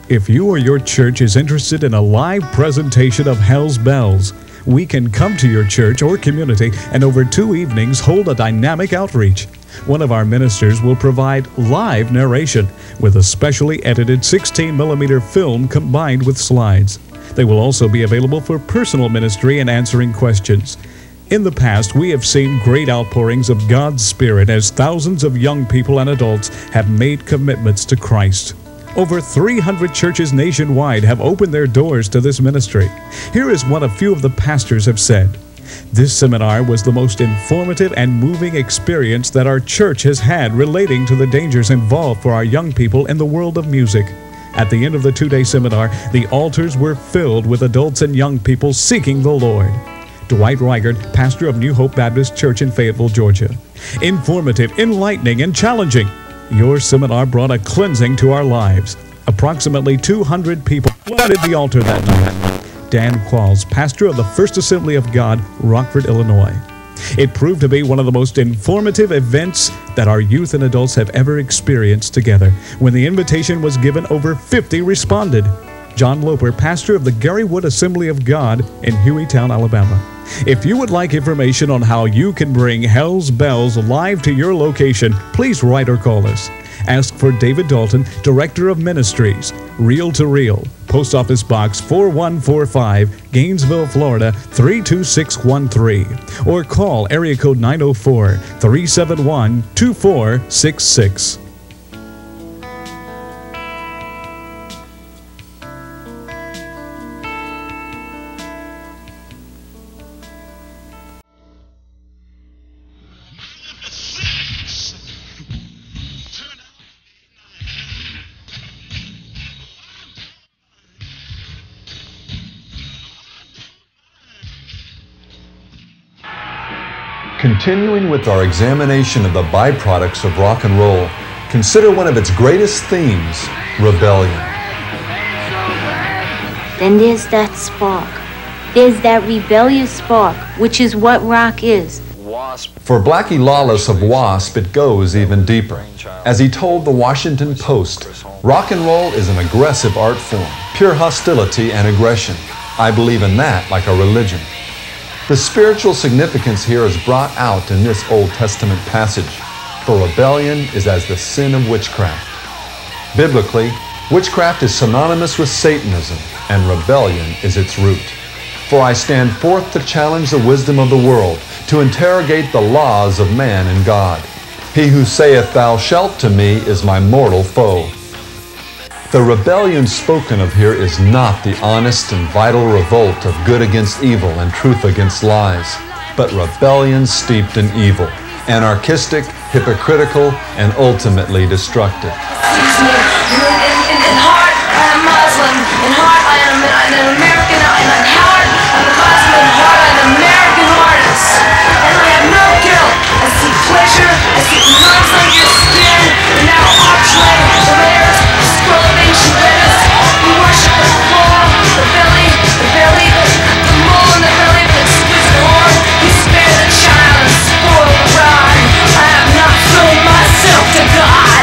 If you or your church is interested in a live presentation of Hell's Bells, we can come to your church or community and over 2 evenings hold a dynamic outreach. One of our ministers will provide live narration with a specially edited 16mm film combined with slides. They will also be available for personal ministry and answering questions. In the past, we have seen great outpourings of God's Spirit as thousands of young people and adults have made commitments to Christ. Over 300 churches nationwide have opened their doors to this ministry. Here is what a few of the pastors have said. This seminar was the most informative and moving experience that our church has had relating to the dangers involved for our young people in the world of music. At the end of the 2-day seminar, the altars were filled with adults and young people seeking the Lord. Dwight Reichert, pastor of New Hope Baptist Church in Fayetteville, Georgia. Informative, enlightening, and challenging. Your seminar brought a cleansing to our lives. Approximately 200 people flooded the altar that night. Dan Qualls, pastor of the First Assembly of God, Rockford, Illinois. It proved to be one of the most informative events that our youth and adults have ever experienced together. When the invitation was given, over 50 responded. John Loper, pastor of the Garywood Assembly of God in Hueytown, Alabama. If you would like information on how you can bring Hell's Bells live to your location, please write or call us. Ask for David Dalton, Director of Ministries, Reel to Reel, Post Office Box 4145, Gainesville, Florida 32613, or call area code 904-371-2466. Continuing with our examination of the byproducts of rock and roll, consider one of its greatest themes, rebellion. Then there's that spark. There's that rebellious spark, which is what rock is. For Blackie Lawless of Wasp, it goes even deeper. As he told the Washington Post, rock and roll is an aggressive art form, pure hostility and aggression. I believe in that like a religion. The spiritual significance here is brought out in this Old Testament passage, for rebellion is as the sin of witchcraft. Biblically, witchcraft is synonymous with Satanism, and rebellion is its root. For I stand forth to challenge the wisdom of the world, to interrogate the laws of man and God. He who saith, Thou shalt to me, is my mortal foe. The rebellion spoken of here is not the honest and vital revolt of good against evil and truth against lies, but rebellion steeped in evil, anarchistic, hypocritical, and ultimately destructive. In heart, I am Muslim. In heart, I am an American. In heart, I'm a Muslim. In heart, I'm an American artist. And I have no guilt. I seek pleasure. I seek marks on your skin. And now archway, the layers, the scroll of ancient letters. We worship the floor, the belly, the mole in the belly of the exquisite horn. You spare the child and spoil the rod. I have not sold myself to God.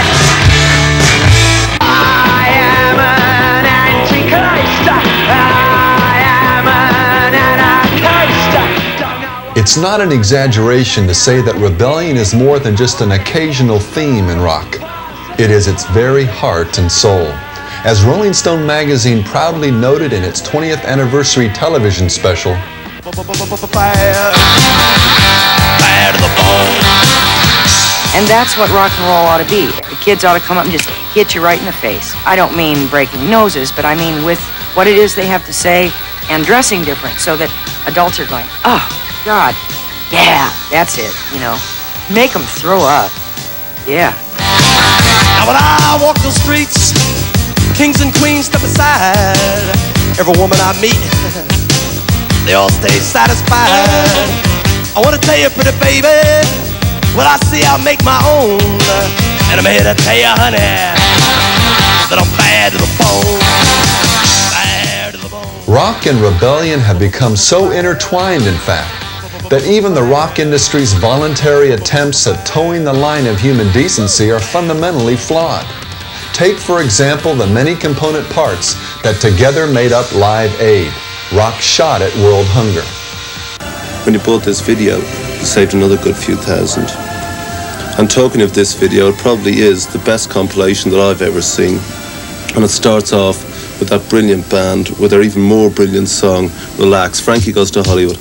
It's not an exaggeration to say that rebellion is more than just an occasional theme in rock. It is its very heart and soul. As Rolling Stone magazine proudly noted in its 20th anniversary television special, Fire to the bone. And that's what rock and roll ought to be. The kids ought to come up and just hit you right in the face. I don't mean breaking noses, but I mean with what it is they have to say and dressing different so that adults are going, oh, God, yeah, that's it, you know. Make them throw up. Yeah. Now when I walk the streets, kings and queens step aside. Every woman I meet, they all stay satisfied. I want to tell you, pretty baby, what I see I'll make my own. And I'm here to tell you, honey, that I'm bad to the bone. Bad to the bone. rock and rebellion have become so intertwined, in fact, that even the rock industry's voluntary attempts at towing the line of human decency are fundamentally flawed. Take, for example, the many component parts that together made up Live Aid, rock's shot at world hunger. When you bought this video, you saved another good few thousand. And talking of this video, it probably is the best compilation that I've ever seen. And it starts off with that brilliant band with their even more brilliant song, Relax. Frankie Goes to Hollywood.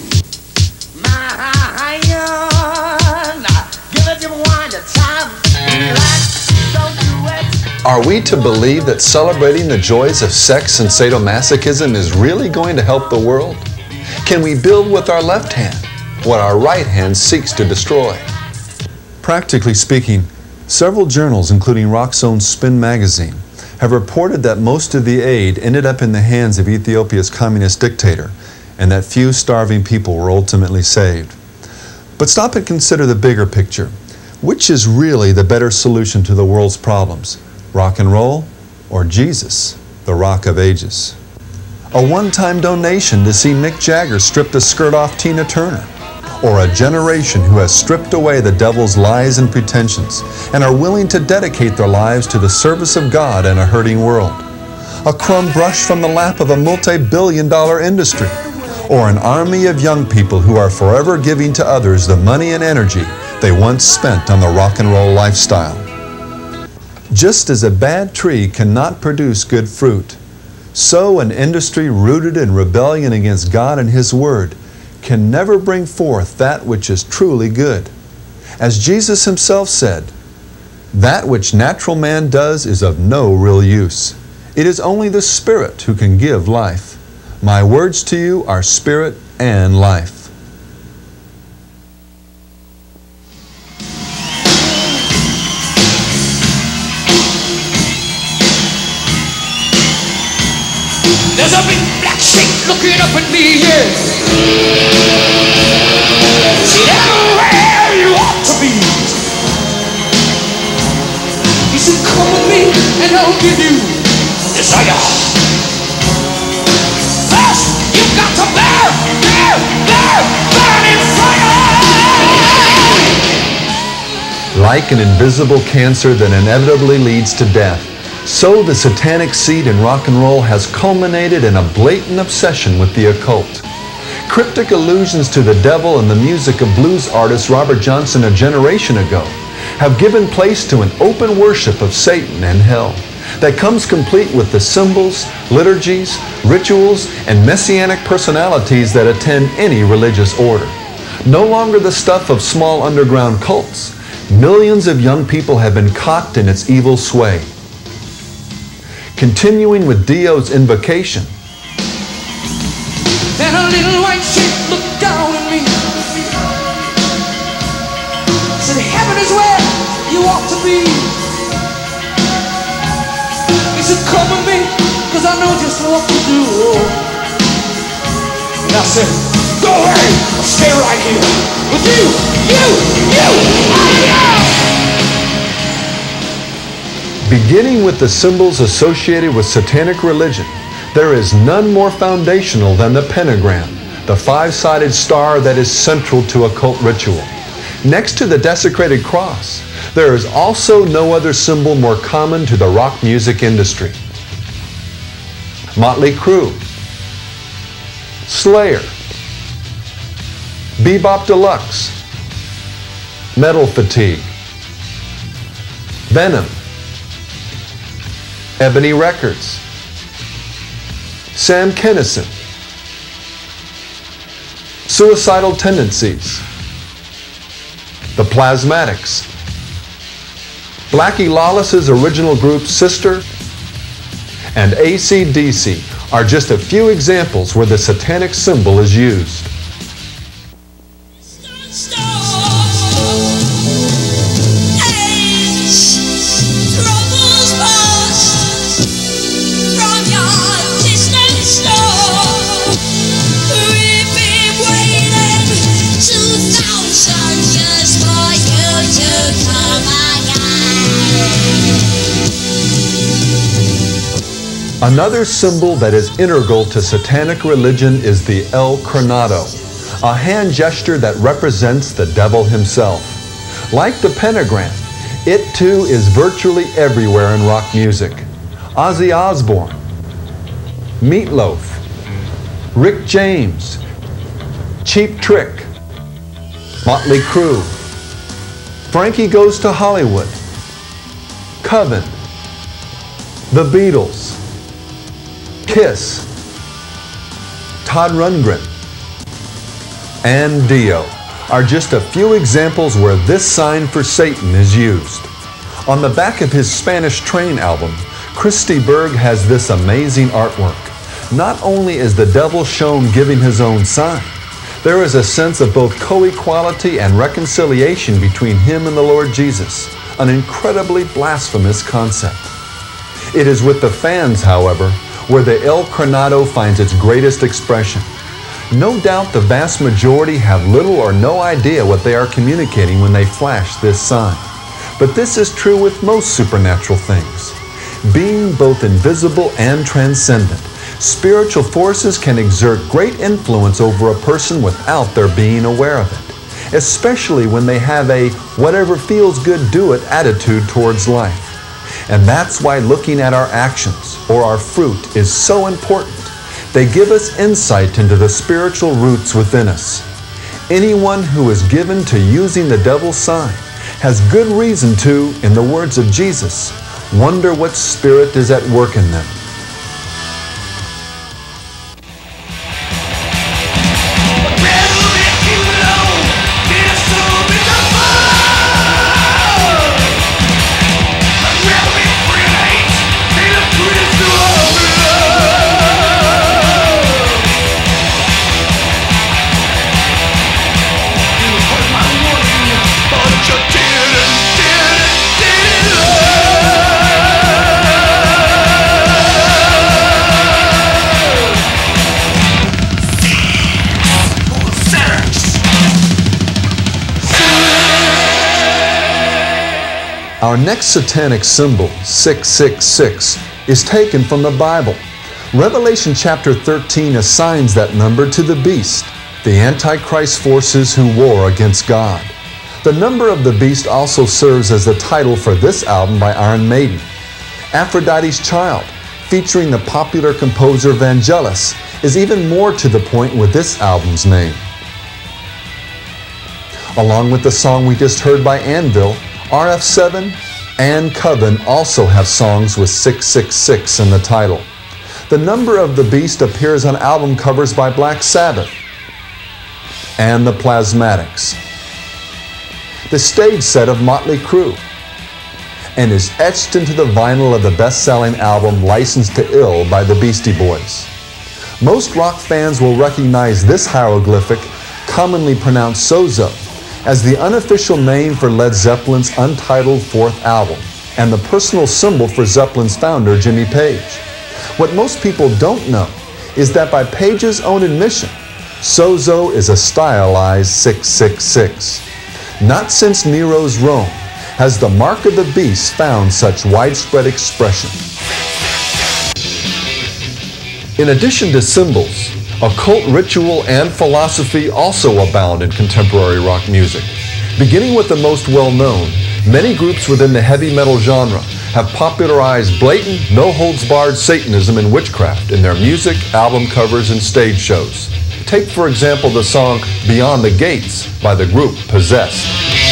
Are we to believe that celebrating the joys of sex and sadomasochism is really going to help the world? Can we build with our left hand what our right hand seeks to destroy? Practically speaking, several journals, including Rock's own Spin magazine, have reported that most of the aid ended up in the hands of Ethiopia's communist dictator, and that few starving people were ultimately saved. But stop and consider the bigger picture. Which is really the better solution to the world's problems? Rock and roll or Jesus, the Rock of Ages? A one-time donation to see Mick Jagger strip the skirt off Tina Turner? Or a generation who has stripped away the devil's lies and pretensions and are willing to dedicate their lives to the service of God in a hurting world? A crumb brushed from the lap of a multi-billion-dollar industry? Or an army of young people who are forever giving to others the money and energy they once spent on the rock and roll lifestyle? Just as a bad tree cannot produce good fruit, so an industry rooted in rebellion against God and His Word can never bring forth that which is truly good. As Jesus Himself said, "That which natural man does is of no real use. It is only the Spirit who can give life. My words to you are spirit and life." There's a big black sheep looking up at me, yeah. See, everywhere you ought to be. He said, come with me and I'll give you desire. First, you've got to burn in fire. Like an invisible cancer that inevitably leads to death, so the satanic seed in rock and roll has culminated in a blatant obsession with the occult. Cryptic allusions to the devil and the music of blues artist Robert Johnson a generation ago have given place to an open worship of Satan and hell that comes complete with the symbols, liturgies, rituals, and messianic personalities that attend any religious order. No longer the stuff of small underground cults, millions of young people have been caught in its evil sway. Continuing with Dio's invocation. Then a little white sheep looked down at me. Said, heaven is where you ought to be. He said, come with me, cause I know just what to do. And I said, go away, I'll stay right here with you. Beginning with the symbols associated with satanic religion, there is none more foundational than the pentagram, the five-sided star that is central to occult ritual. Next to the desecrated cross, there is also no other symbol more common to the rock music industry. Motley Crue, Slayer, Bebop Deluxe, Metal Fatigue, Venom, Ebony Records, Sam Kinison, Suicidal Tendencies, The Plasmatics, Blackie Lawless's original group Sister, and AC/DC are just a few examples where the satanic symbol is used. Another symbol that is integral to satanic religion is the El Coronado, a hand gesture that represents the devil himself. Like the pentagram, It too is virtually everywhere in rock music. Ozzy Osbourne, Meatloaf, Rick James, Cheap Trick, Motley Crue, Frankie Goes to Hollywood, Coven, The Beatles, Kiss, Todd Rundgren, and Dio are just a few examples where this sign for Satan is used. On the back of his Spanish Train album, Christy Berg has this amazing artwork. Not only is the devil shown giving his own sign, there is a sense of both co-equality and reconciliation between him and the Lord Jesus, an incredibly blasphemous concept. It is with the fans, however, where the El Coronado finds its greatest expression. No doubt the vast majority have little or no idea what they are communicating when they flash this sign. But this is true with most supernatural things. Being both invisible and transcendent, spiritual forces can exert great influence over a person without their being aware of it, especially when they have a whatever feels good do it attitude towards life. And that's why looking at our actions or our fruit is so important. They give us insight into the spiritual roots within us. Anyone who is given to using the devil's sign has good reason to, in the words of Jesus, wonder what spirit is at work in them. Our next satanic symbol, 666, is taken from the Bible. Revelation chapter 13 assigns that number to the beast, the Antichrist forces who war against God. The number of the beast also serves as the title for this album by Iron Maiden. Aphrodite's Child, featuring the popular composer Vangelis, is even more to the point with this album's name. Along with the song we just heard by Anvil, RF7 and Coven also have songs with 666 in the title. The number of the beast appears on album covers by Black Sabbath and the Plasmatics, the stage set of Motley Crue, and is etched into the vinyl of the best-selling album Licensed to Ill by the Beastie Boys. Most rock fans will recognize this hieroglyphic, commonly pronounced Sozo, as the unofficial name for Led Zeppelin's untitled fourth album, and the personal symbol for Zeppelin's founder, Jimmy Page. What most people don't know is that by Page's own admission, Sozo is a stylized 666. Not since Nero's Rome has the mark of the beast found such widespread expression. In addition to symbols, occult ritual and philosophy also abound in contemporary rock music. Beginning with the most well-known, many groups within the heavy metal genre have popularized blatant, no-holds-barred Satanism and witchcraft in their music, album covers, and stage shows. Take, for example, the song Beyond the Gates by the group Possessed.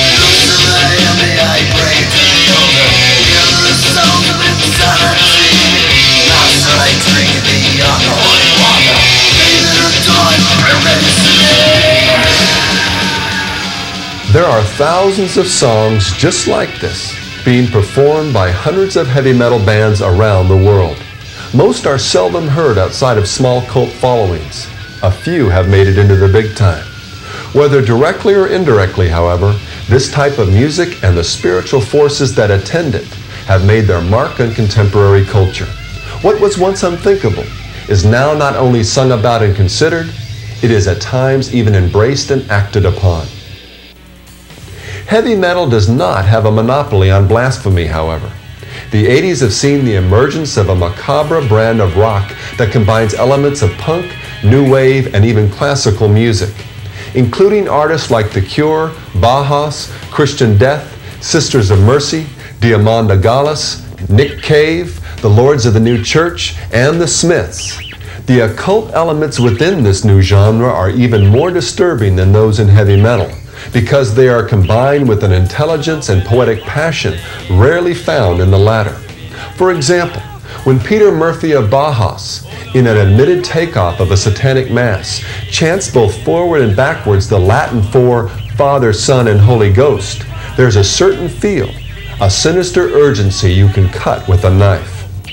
There are thousands of songs just like this being performed by hundreds of heavy metal bands around the world. Most are seldom heard outside of small cult followings. A few have made it into the big time. Whether directly or indirectly, however, this type of music and the spiritual forces that attend it have made their mark on contemporary culture. What was once unthinkable is now not only sung about and considered, it is at times even embraced and acted upon. Heavy metal does not have a monopoly on blasphemy, however. The 80s have seen the emergence of a macabre brand of rock that combines elements of punk, new wave, and even classical music, including artists like The Cure, Bauhaus, Christian Death, Sisters of Mercy, Diamanda Gallas, Nick Cave, the Lords of the New Church, and the Smiths. The occult elements within this new genre are even more disturbing than those in heavy metal, because they are combined with an intelligence and poetic passion rarely found in the latter. For example, when Peter Murphy of Bauhaus, in an admitted takeoff of a satanic mass, chants both forward and backwards the Latin for Father, Son, and Holy Ghost, there's a certain feel, a sinister urgency you can cut with a knife.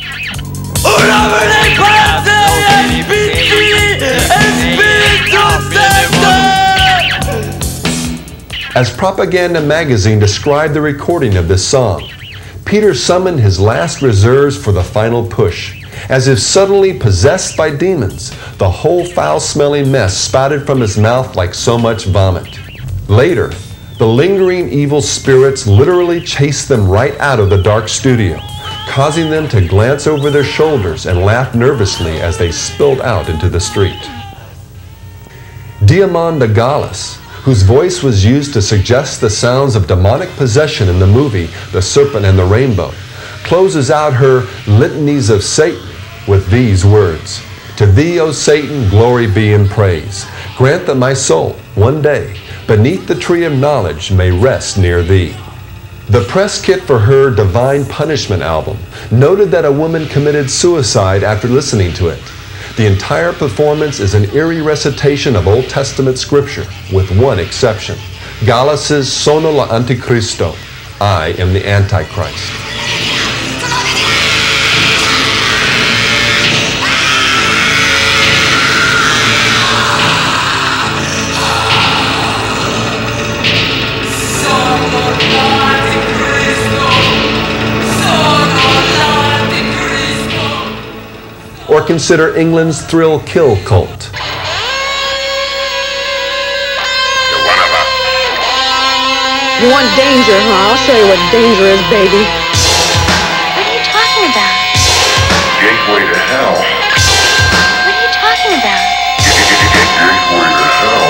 As Propaganda magazine described the recording of this song, Peter summoned his last reserves for the final push. As if suddenly possessed by demons, the whole foul-smelling mess spouted from his mouth like so much vomit. Later, the lingering evil spirits literally chased them right out of the dark studio, causing them to glance over their shoulders and laugh nervously as they spilled out into the street. Diamanda Gallas, whose voice was used to suggest the sounds of demonic possession in the movie The Serpent and the Rainbow, closes out her litanies of Satan with these words: "To thee, O Satan, glory be and praise. Grant that my soul, one day, beneath the tree of knowledge, may rest near thee." The press kit for her Divine Punishment album noted that a woman committed suicide after listening to it. The entire performance is an eerie recitation of Old Testament scripture, with one exception: Gallas's Sono l'Anticristo, I am the Antichrist. Or consider England's thrill kill cult. You want danger, huh? I'll show you what danger is, baby. What are you talking about? Gateway to hell. What are you talking about? Gateway to hell.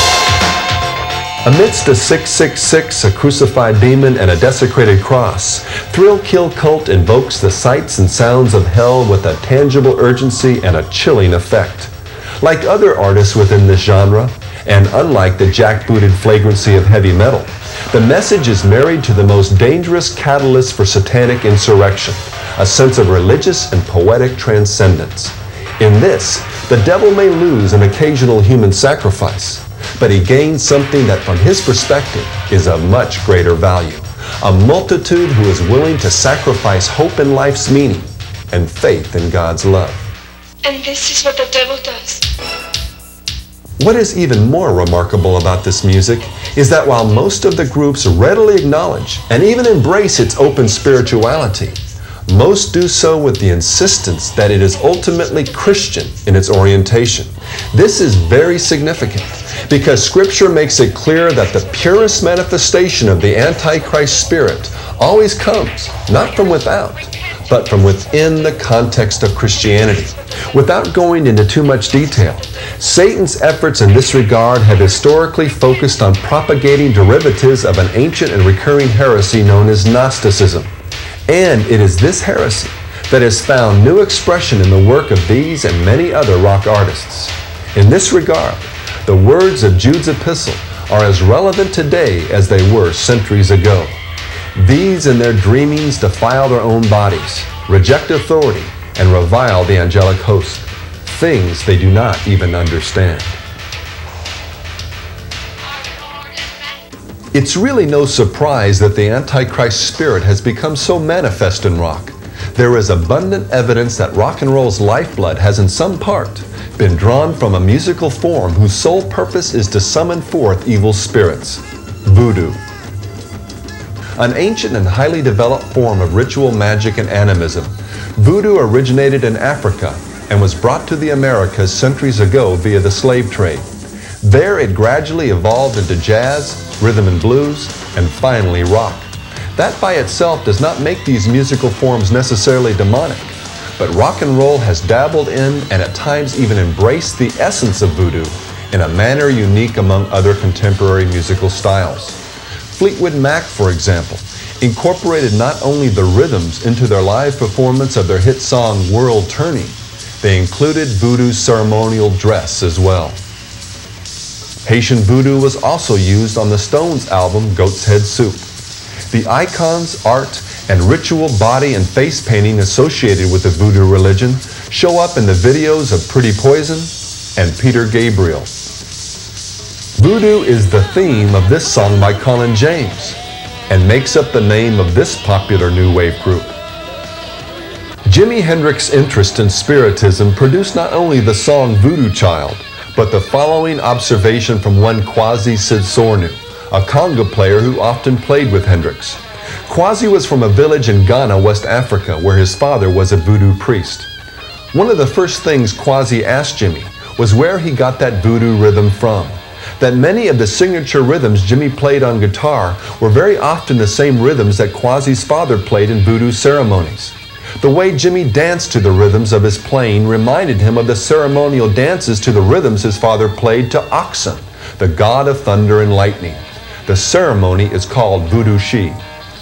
Amidst a 666, a crucified demon, and a desecrated cross, Thrill Kill Cult invokes the sights and sounds of hell with a tangible urgency and a chilling effect. Like other artists within this genre, and unlike the jackbooted flagrancy of heavy metal, the message is married to the most dangerous catalyst for satanic insurrection, a sense of religious and poetic transcendence. In this, the devil may lose an occasional human sacrifice, but he gains something that from his perspective is of much greater value. A multitude who is willing to sacrifice hope in life's meaning and faith in God's love. And this is what the devil does. What is even more remarkable about this music is that while most of the groups readily acknowledge and even embrace its open spirituality, most do so with the insistence that it is ultimately Christian in its orientation. This is very significant because Scripture makes it clear that the purest manifestation of the Antichrist spirit always comes, not from without, but from within the context of Christianity. Without going into too much detail, Satan's efforts in this regard have historically focused on propagating derivatives of an ancient and recurring heresy known as Gnosticism. And it is this heresy that has found new expression in the work of these and many other rock artists. In this regard, the words of Jude's epistle are as relevant today as they were centuries ago. These in their dreamings defile their own bodies, reject authority, and revile the angelic host, things they do not even understand. It's really no surprise that the Antichrist spirit has become so manifest in rock. There is abundant evidence that rock and roll's lifeblood has in some part been drawn from a musical form whose sole purpose is to summon forth evil spirits: voodoo. An ancient and highly developed form of ritual magic and animism, voodoo originated in Africa and was brought to the Americas centuries ago via the slave trade. There it gradually evolved into jazz, rhythm and blues, and finally rock. That by itself does not make these musical forms necessarily demonic, but rock and roll has dabbled in and at times even embraced the essence of voodoo in a manner unique among other contemporary musical styles. Fleetwood Mac, for example, incorporated not only the rhythms into their live performance of their hit song World Turning, they included voodoo's ceremonial dress as well. Haitian voodoo was also used on the Stones album Goat's Head Soup. The icons, art, and ritual body and face painting associated with the voodoo religion show up in the videos of Pretty Poison and Peter Gabriel. Voodoo is the theme of this song by Colin James and makes up the name of this popular new wave group. Jimi Hendrix's interest in Spiritism produced not only the song Voodoo Child, but the following observation from one Kwasi Sidsornu, a conga player who often played with Hendrix. Kwasi was from a village in Ghana, West Africa, where his father was a voodoo priest. One of the first things Kwasi asked Jimi was where he got that voodoo rhythm from. That many of the signature rhythms Jimi played on guitar were very often the same rhythms that Kwasi's father played in voodoo ceremonies. The way Jimi danced to the rhythms of his playing reminded him of the ceremonial dances to the rhythms his father played to Oxen, the god of thunder and lightning. The ceremony is called Voodoo Shi.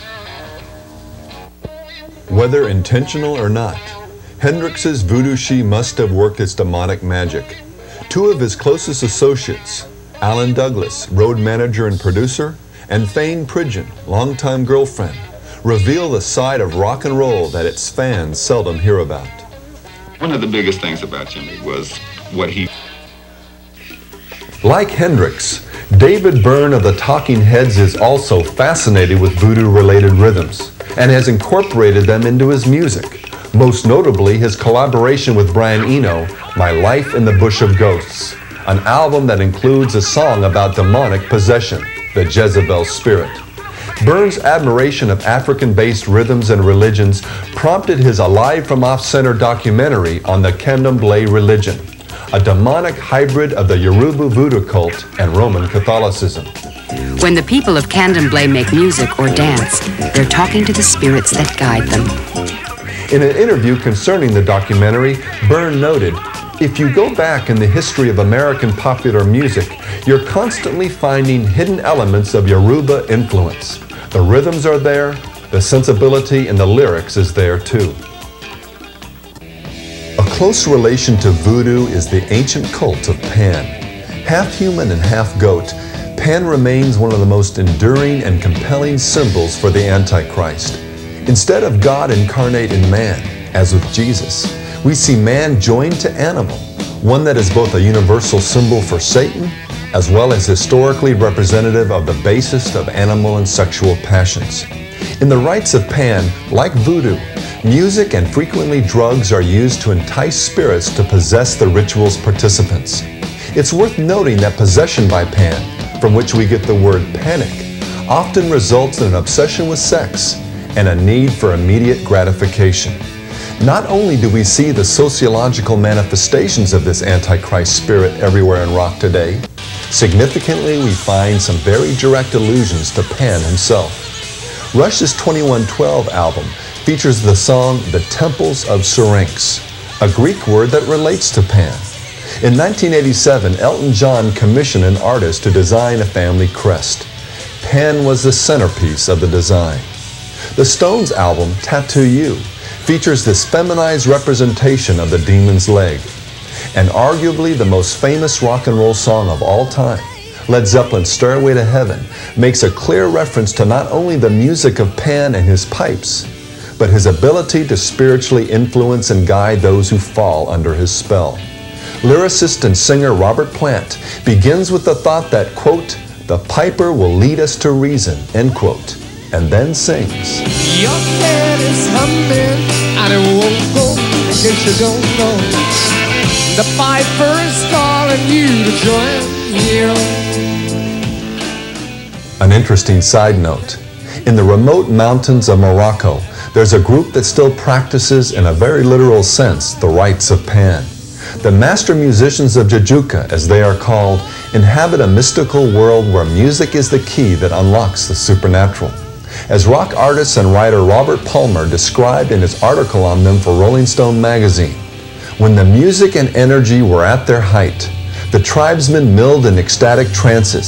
Whether intentional or not, Hendrix's Voodoo Shi must have worked its demonic magic. Two of his closest associates, Alan Douglas, road manager and producer, and Fane Pridgeon, longtime girlfriend, reveal the side of rock and roll that its fans seldom hear about. One of the biggest things about Jimi was what he... Like Hendrix, David Byrne of the Talking Heads is also fascinated with voodoo-related rhythms and has incorporated them into his music, most notably his collaboration with Brian Eno, My Life in the Bush of Ghosts, an album that includes a song about demonic possession, the Jezebel spirit. Byrne's admiration of African-based rhythms and religions prompted his Alive from Off-Center documentary on the Candomblé religion, a demonic hybrid of the Yoruba voodoo cult and Roman Catholicism. When the people of Candomblé make music or dance, they're talking to the spirits that guide them. In an interview concerning the documentary, Byrne noted, "If you go back in the history of American popular music, you're constantly finding hidden elements of Yoruba influence. The rhythms are there, the sensibility in the lyrics is there too." A close relation to voodoo is the ancient cult of Pan. Half human and half goat, Pan remains one of the most enduring and compelling symbols for the Antichrist. Instead of God incarnate in man, as with Jesus, we see man joined to animal, one that is both a universal symbol for Satan as well as historically representative of the basest of animal and sexual passions. In the rites of Pan, like voodoo, music and frequently drugs are used to entice spirits to possess the ritual's participants. It's worth noting that possession by Pan, from which we get the word panic, often results in an obsession with sex and a need for immediate gratification. Not only do we see the sociological manifestations of this Antichrist spirit everywhere in rock today, significantly we find some very direct allusions to Pan himself. Rush's 2112 album features the song The Temples of Syrinx, a Greek word that relates to Pan. In 1987, Elton John commissioned an artist to design a family crest. Pan was the centerpiece of the design. The Stones album, Tattoo You, features this feminized representation of the demon's leg. And arguably the most famous rock and roll song of all time, Led Zeppelin's Stairway to Heaven, makes a clear reference to not only the music of Pan and his pipes, but his ability to spiritually influence and guide those who fall under his spell. Lyricist and singer Robert Plant begins with the thought that, quote, "The piper will lead us to reason," end quote, and then sings. Your head is humming and it won't go, in case you don't know. The piper is calling you to join him. An interesting side note. In the remote mountains of Morocco, there's a group that still practices, in a very literal sense, the rites of Pan. The master musicians of Jajuka, as they are called, inhabit a mystical world where music is the key that unlocks the supernatural. As rock artist and writer Robert Palmer described in his article on them for Rolling Stone magazine, when the music and energy were at their height, the tribesmen milled in ecstatic trances.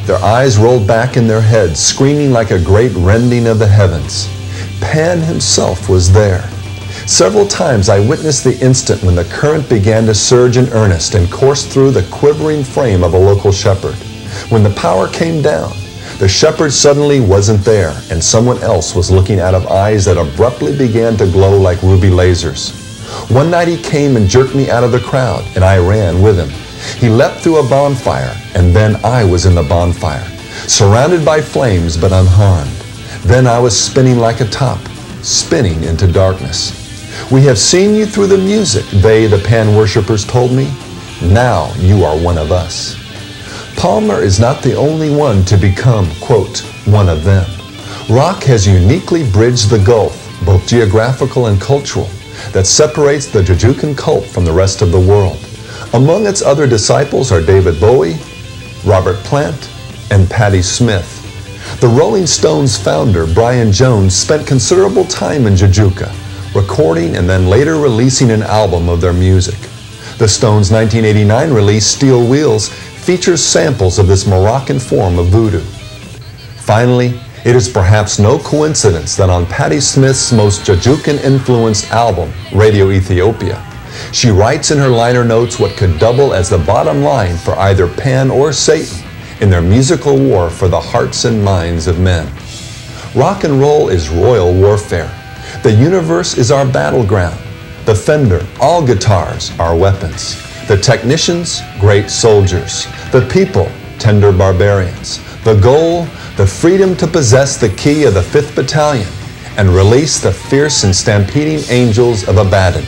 Their eyes rolled back in their heads, screaming like a great rending of the heavens. Pan himself was there. Several times I witnessed the instant when the current began to surge in earnest and course through the quivering frame of a local shepherd. When the power came down, the shepherd suddenly wasn't there, and someone else was looking out of eyes that abruptly began to glow like ruby lasers. One night he came and jerked me out of the crowd, and I ran with him. He leapt through a bonfire, and then I was in the bonfire, surrounded by flames but unharmed. Then I was spinning like a top, spinning into darkness. We have seen you through the music, they, the Pan worshippers, told me. Now you are one of us. Palmer is not the only one to become, quote, one of them. Rock has uniquely bridged the gulf, both geographical and cultural, that separates the Jujukan cult from the rest of the world. Among its other disciples are David Bowie, Robert Plant, and Patti Smith. The Rolling Stones founder, Brian Jones, spent considerable time in Jujuka, recording and then later releasing an album of their music. The Stones' 1989 release, Steel Wheels, features samples of this Moroccan form of voodoo. Finally, it is perhaps no coincidence that on Patti Smith's most Jujukan-influenced album, Radio Ethiopia, she writes in her liner notes what could double as the bottom line for either Pan or Satan in their musical war for the hearts and minds of men. Rock and roll is royal warfare. The universe is our battleground. The Fender, all guitars, are weapons. The technicians, great soldiers. The people, tender barbarians. The goal, the freedom to possess the key of the 5th Battalion and release the fierce and stampeding angels of Abaddon.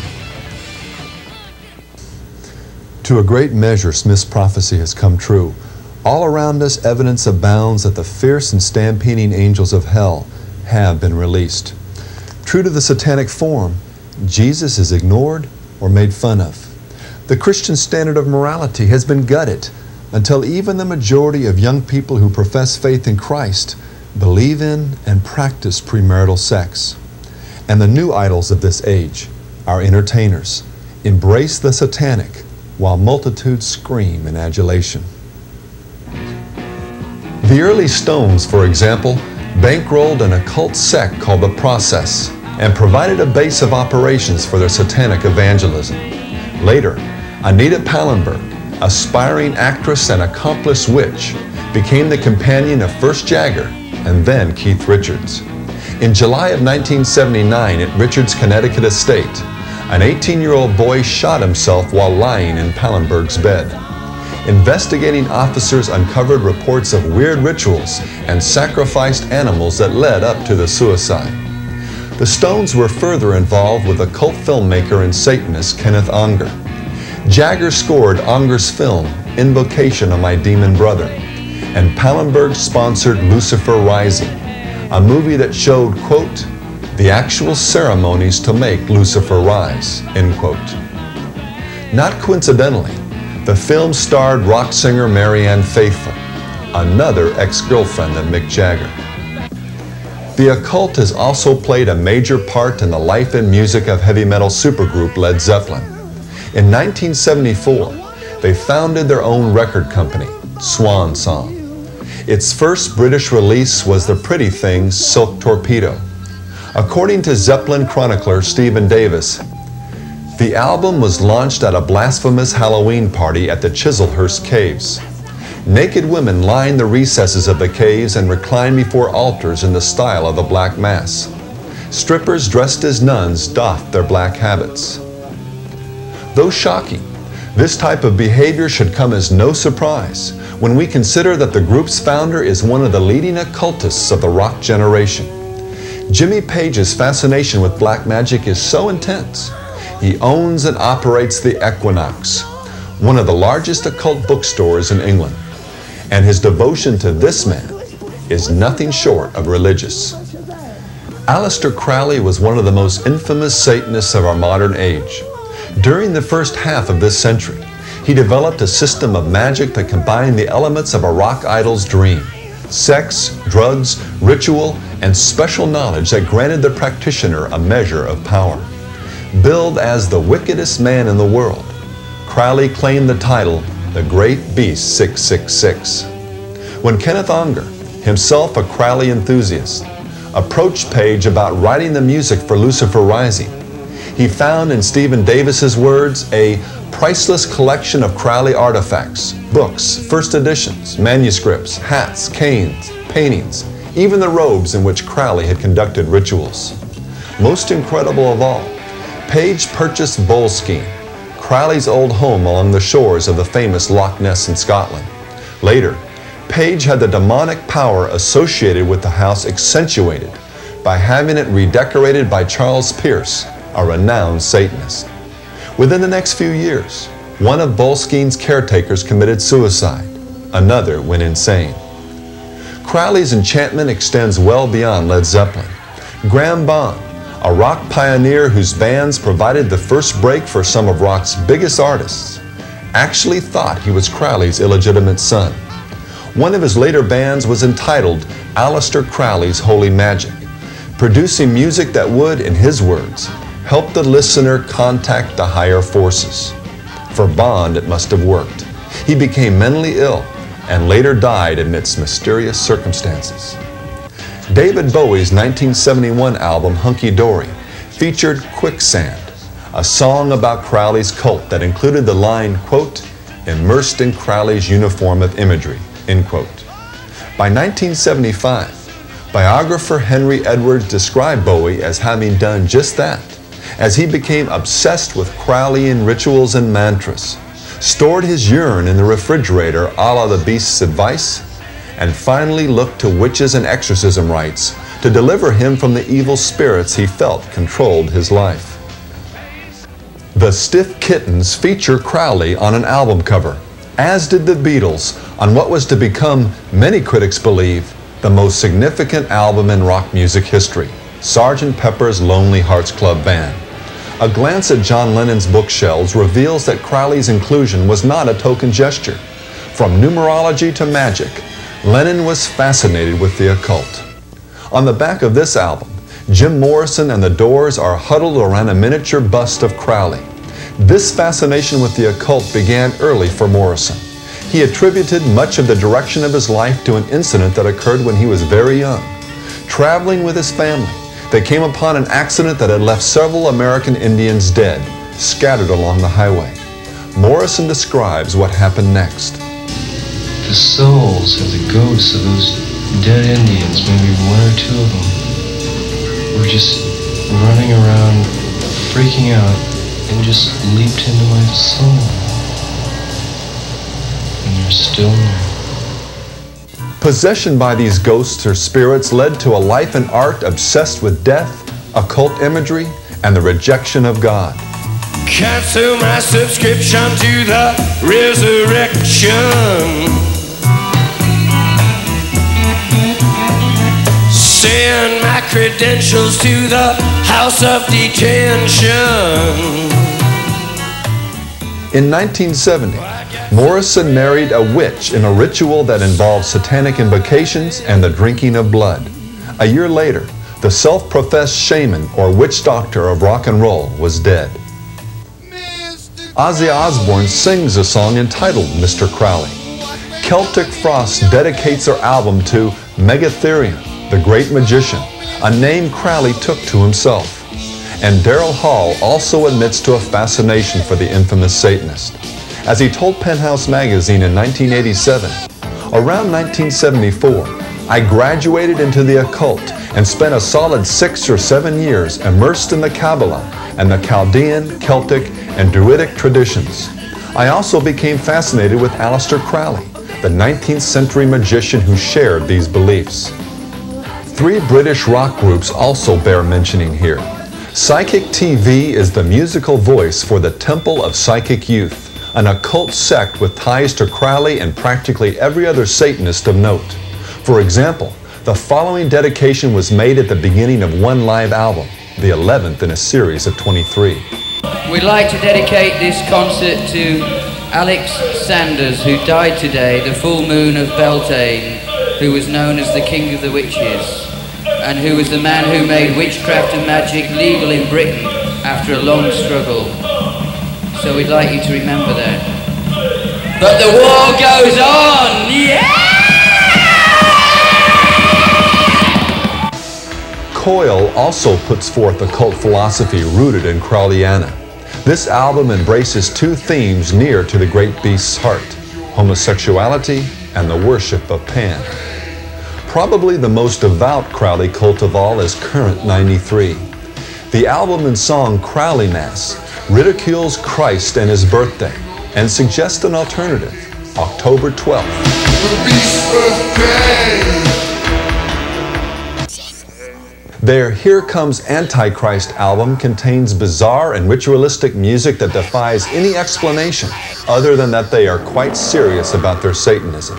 To a great measure, Smith's prophecy has come true. All around us, evidence abounds that the fierce and stampeding angels of hell have been released. True to the satanic form, Jesus is ignored or made fun of. The Christian standard of morality has been gutted until even the majority of young people who profess faith in Christ believe in and practice premarital sex. And the new idols of this age, our entertainers, embrace the satanic while multitudes scream in adulation. The early Stones, for example, bankrolled an occult sect called The Process and provided a base of operations for their satanic evangelism. Later, Anita Pallenberg, aspiring actress and accomplished witch, became the companion of first Jagger and then Keith Richards. In July of 1979 at Richards' Connecticut estate, an 18-year-old boy shot himself while lying in Pallenberg's bed. Investigating officers uncovered reports of weird rituals and sacrificed animals that led up to the suicide. The Stones were further involved with occult filmmaker and Satanist Kenneth Anger. Jagger scored Anger's film, Invocation of My Demon Brother, and Pallenberg sponsored Lucifer Rising, a movie that showed, quote, the actual ceremonies to make Lucifer rise, end quote. Not coincidentally, the film starred rock singer Marianne Faithfull, another ex-girlfriend of Mick Jagger. The occult has also played a major part in the life and music of heavy metal supergroup Led Zeppelin. In 1974, they founded their own record company, Swan Song. Its first British release was the Pretty Things' Silk Torpedo. According to Zeppelin chronicler Stephen Davis, the album was launched at a blasphemous Halloween party at the Chislehurst Caves. Naked women lined the recesses of the caves and reclined before altars in the style of the Black Mass. Strippers dressed as nuns doffed their black habits. Though shocking, this type of behavior should come as no surprise when we consider that the group's founder is one of the leading occultists of the rock generation. Jimmy Page's fascination with black magic is so intense, he owns and operates the Equinox, one of the largest occult bookstores in England, and his devotion to this man is nothing short of religious. Aleister Crowley was one of the most infamous Satanists of our modern age. During the first half of this century, he developed a system of magic that combined the elements of a rock idol's dream: sex, drugs, ritual, and special knowledge that granted the practitioner a measure of power. Billed as the wickedest man in the world, Crowley claimed the title, the Great Beast 666. when Kenneth Unger, himself a Crowley enthusiast, approached Page about writing the music for Lucifer Rising. He found in Stephen Davis's words a priceless collection of Crowley artifacts, books, first editions, manuscripts, hats, canes, paintings, even the robes in which Crowley had conducted rituals. Most incredible of all, Page purchased Boleskine, Crowley's old home along the shores of the famous Loch Ness in Scotland. Later, Page had the demonic power associated with the house accentuated by having it redecorated by Charles Pierce, a renowned Satanist. Within the next few years, one of Boleskine's caretakers committed suicide. Another went insane. Crowley's enchantment extends well beyond Led Zeppelin. Graham Bond, a rock pioneer whose bands provided the first break for some of rock's biggest artists, actually thought he was Crowley's illegitimate son. One of his later bands was entitled Aleister Crowley's Holy Magic, producing music that would, in his words, help the listener contact the higher forces. For Bond, it must have worked. He became mentally ill and later died amidst mysterious circumstances. David Bowie's 1971 album Hunky Dory featured Quicksand, a song about Crowley's cult that included the line, quote, immersed in Crowley's uniform of imagery, end quote. By 1975, biographer Henry Edwards described Bowie as having done just that, as he became obsessed with Crowleyan rituals and mantras, stored his urine in the refrigerator a la the Beast's advice, and finally looked to witches and exorcism rites to deliver him from the evil spirits he felt controlled his life. The Stiff Kittens feature Crowley on an album cover, as did the Beatles on what was to become, many critics believe, the most significant album in rock music history, Sgt. Pepper's Lonely Hearts Club Band. A glance at John Lennon's bookshelves reveals that Crowley's inclusion was not a token gesture. From numerology to magic, Lennon was fascinated with the occult. On the back of this album, Jim Morrison and the Doors are huddled around a miniature bust of Crowley. This fascination with the occult began early for Morrison. He attributed much of the direction of his life to an incident that occurred when he was very young. Traveling with his family, they came upon an accident that had left several American Indians dead, scattered along the highway. Morrison describes what happened next. The souls of the ghosts of those dead Indians, maybe one or two of them, were just running around, freaking out, and just leaped into my soul. And they're still there. Possession by these ghosts or spirits led to a life and art obsessed with death, occult imagery, and the rejection of God. Cancel my subscription to the resurrection. Send my credentials to the house of detention. In 1970, Morrison married a witch in a ritual that involved satanic invocations and the drinking of blood. A year later, the self-professed shaman or witch doctor of rock and roll was dead. Ozzy Osbourne sings a song entitled Mr. Crowley. Celtic Frost dedicates their album to Megatherium, the great magician, a name Crowley took to himself. And Daryl Hall also admits to a fascination for the infamous Satanist. As he told Penthouse magazine in 1987, around 1974, I graduated into the occult and spent a solid 6 or 7 years immersed in the Kabbalah and the Chaldean, Celtic, and Druidic traditions. I also became fascinated with Aleister Crowley, the 19th century magician who shared these beliefs. 3 British rock groups also bear mentioning here. Psychic TV is the musical voice for the Temple of Psychic Youth, an occult sect with ties to Crowley and practically every other Satanist of note. For example, the following dedication was made at the beginning of one live album, the 11th in a series of 23. We'd like to dedicate this concert to Alex Sanders, who died today, the full moon of Beltane, who was known as the King of the Witches, and who was the man who made witchcraft and magic legal in Britain after a long struggle. So we'd like you to remember that. But the war goes on, yeah! Coil also puts forth occult philosophy rooted in Crowleyana. This album embraces two themes near to the great beast's heart: homosexuality and the worship of Pan. Probably the most devout Crowley cult of all is Current 93. The album and song Crowley Mass ridicules Christ and his birthday and suggests an alternative, October 12th. Their Here Comes Antichrist album contains bizarre and ritualistic music that defies any explanation other than that they are quite serious about their Satanism.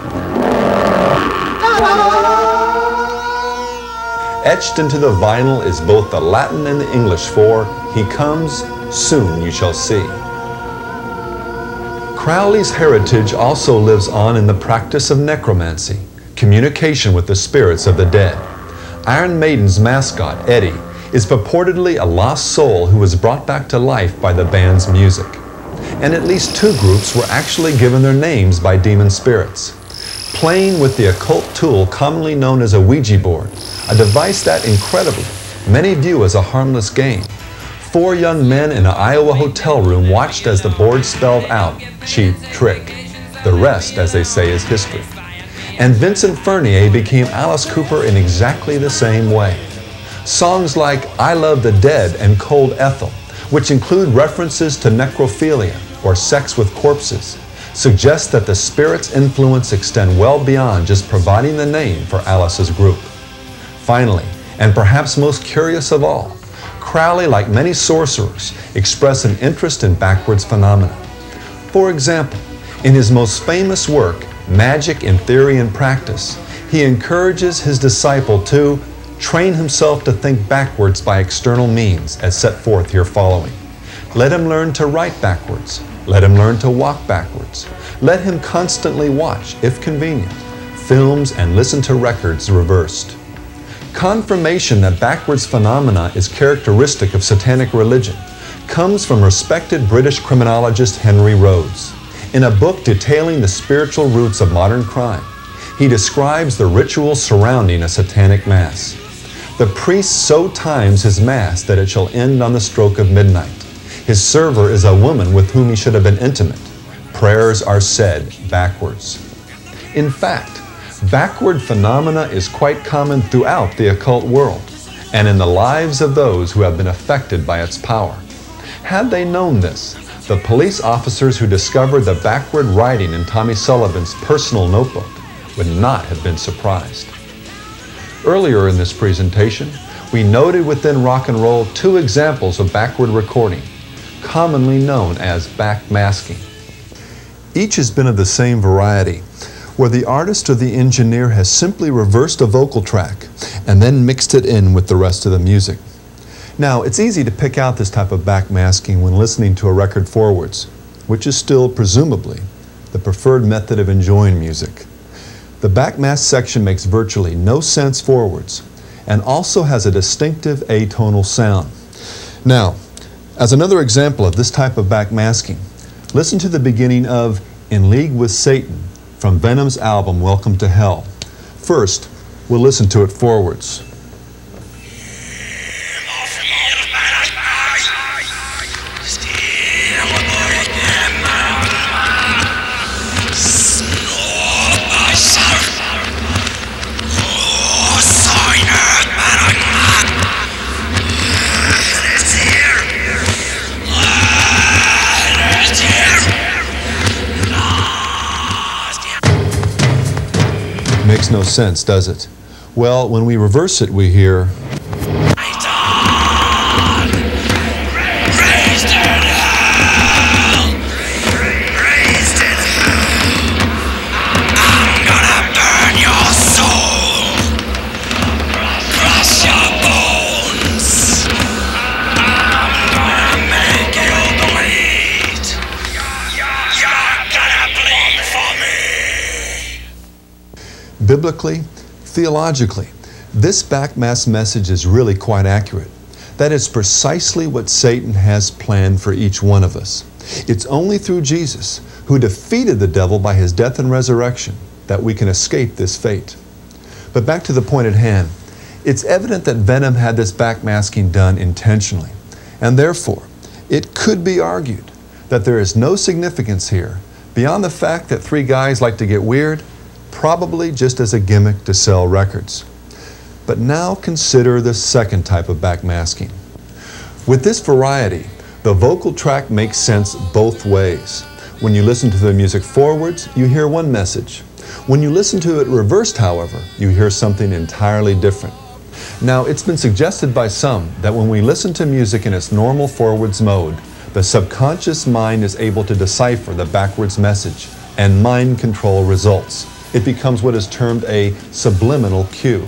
Etched into the vinyl is both the Latin and the English for He Comes, Soon You Shall See. Crowley's heritage also lives on in the practice of necromancy, communication with the spirits of the dead. Iron Maiden's mascot, Eddie, is purportedly a lost soul who was brought back to life by the band's music. And at least two groups were actually given their names by demon spirits. Playing with the occult tool commonly known as a Ouija board, a device that, incredibly, many view as a harmless game. 4 young men in an Iowa hotel room watched as the board spelled out, "Cheap trick." The rest, as they say, is history. And Vincent Furnier became Alice Cooper in exactly the same way. Songs like I Love the Dead and Cold Ethel, which include references to necrophilia, or sex with corpses, suggest that the spirit's influence extend well beyond just providing the name for Alice's group. Finally, and perhaps most curious of all, Crowley, like many sorcerers, express an interest in backwards phenomena. For example, in his most famous work, Magic in Theory and Practice, he encourages his disciple to train himself to think backwards by external means, as set forth here following. Let him learn to write backwards. Let him learn to walk backwards. Let him constantly watch, if convenient, films and listen to records reversed. Confirmation that backwards phenomena is characteristic of satanic religion comes from respected British criminologist Henry Rhodes. In a book detailing the spiritual roots of modern crime, he describes the rituals surrounding a satanic mass. The priest so times his mass that it shall end on the stroke of midnight. His server is a woman with whom he should have been intimate. Prayers are said backwards. In fact, backward phenomena is quite common throughout the occult world and in the lives of those who have been affected by its power. Had they known this, the police officers who discovered the backward writing in Tommy Sullivan's personal notebook would not have been surprised. Earlier in this presentation, we noted within rock and roll 2 examples of backward recording, commonly known as backmasking. Each has been of the same variety, where the artist or the engineer has simply reversed a vocal track and then mixed it in with the rest of the music. Now, it's easy to pick out this type of backmasking when listening to a record forwards, which is still, presumably, the preferred method of enjoying music. The backmask section makes virtually no sense forwards and also has a distinctive atonal sound. Now, as another example of this type of backmasking, listen to the beginning of In League with Satan from Venom's album Welcome to Hell. First, we'll listen to it forwards. Makes no sense, does it? Well, when we reverse it, we hear biblically, theologically, this backmask message is really quite accurate. That is precisely what Satan has planned for each one of us. It's only through Jesus, who defeated the devil by his death and resurrection, that we can escape this fate. But back to the point at hand. It's evident that Venom had this backmasking done intentionally, and therefore, it could be argued that there is no significance here beyond the fact that three guys like to get weird, probably just as a gimmick to sell records. But now consider the second type of backmasking. With this variety, the vocal track makes sense both ways. When you listen to the music forwards, you hear one message. When you listen to it reversed, however, you hear something entirely different. Now, it's been suggested by some that when we listen to music in its normal forwards mode, the subconscious mind is able to decipher the backwards message, and mind control results. It becomes what is termed a subliminal cue.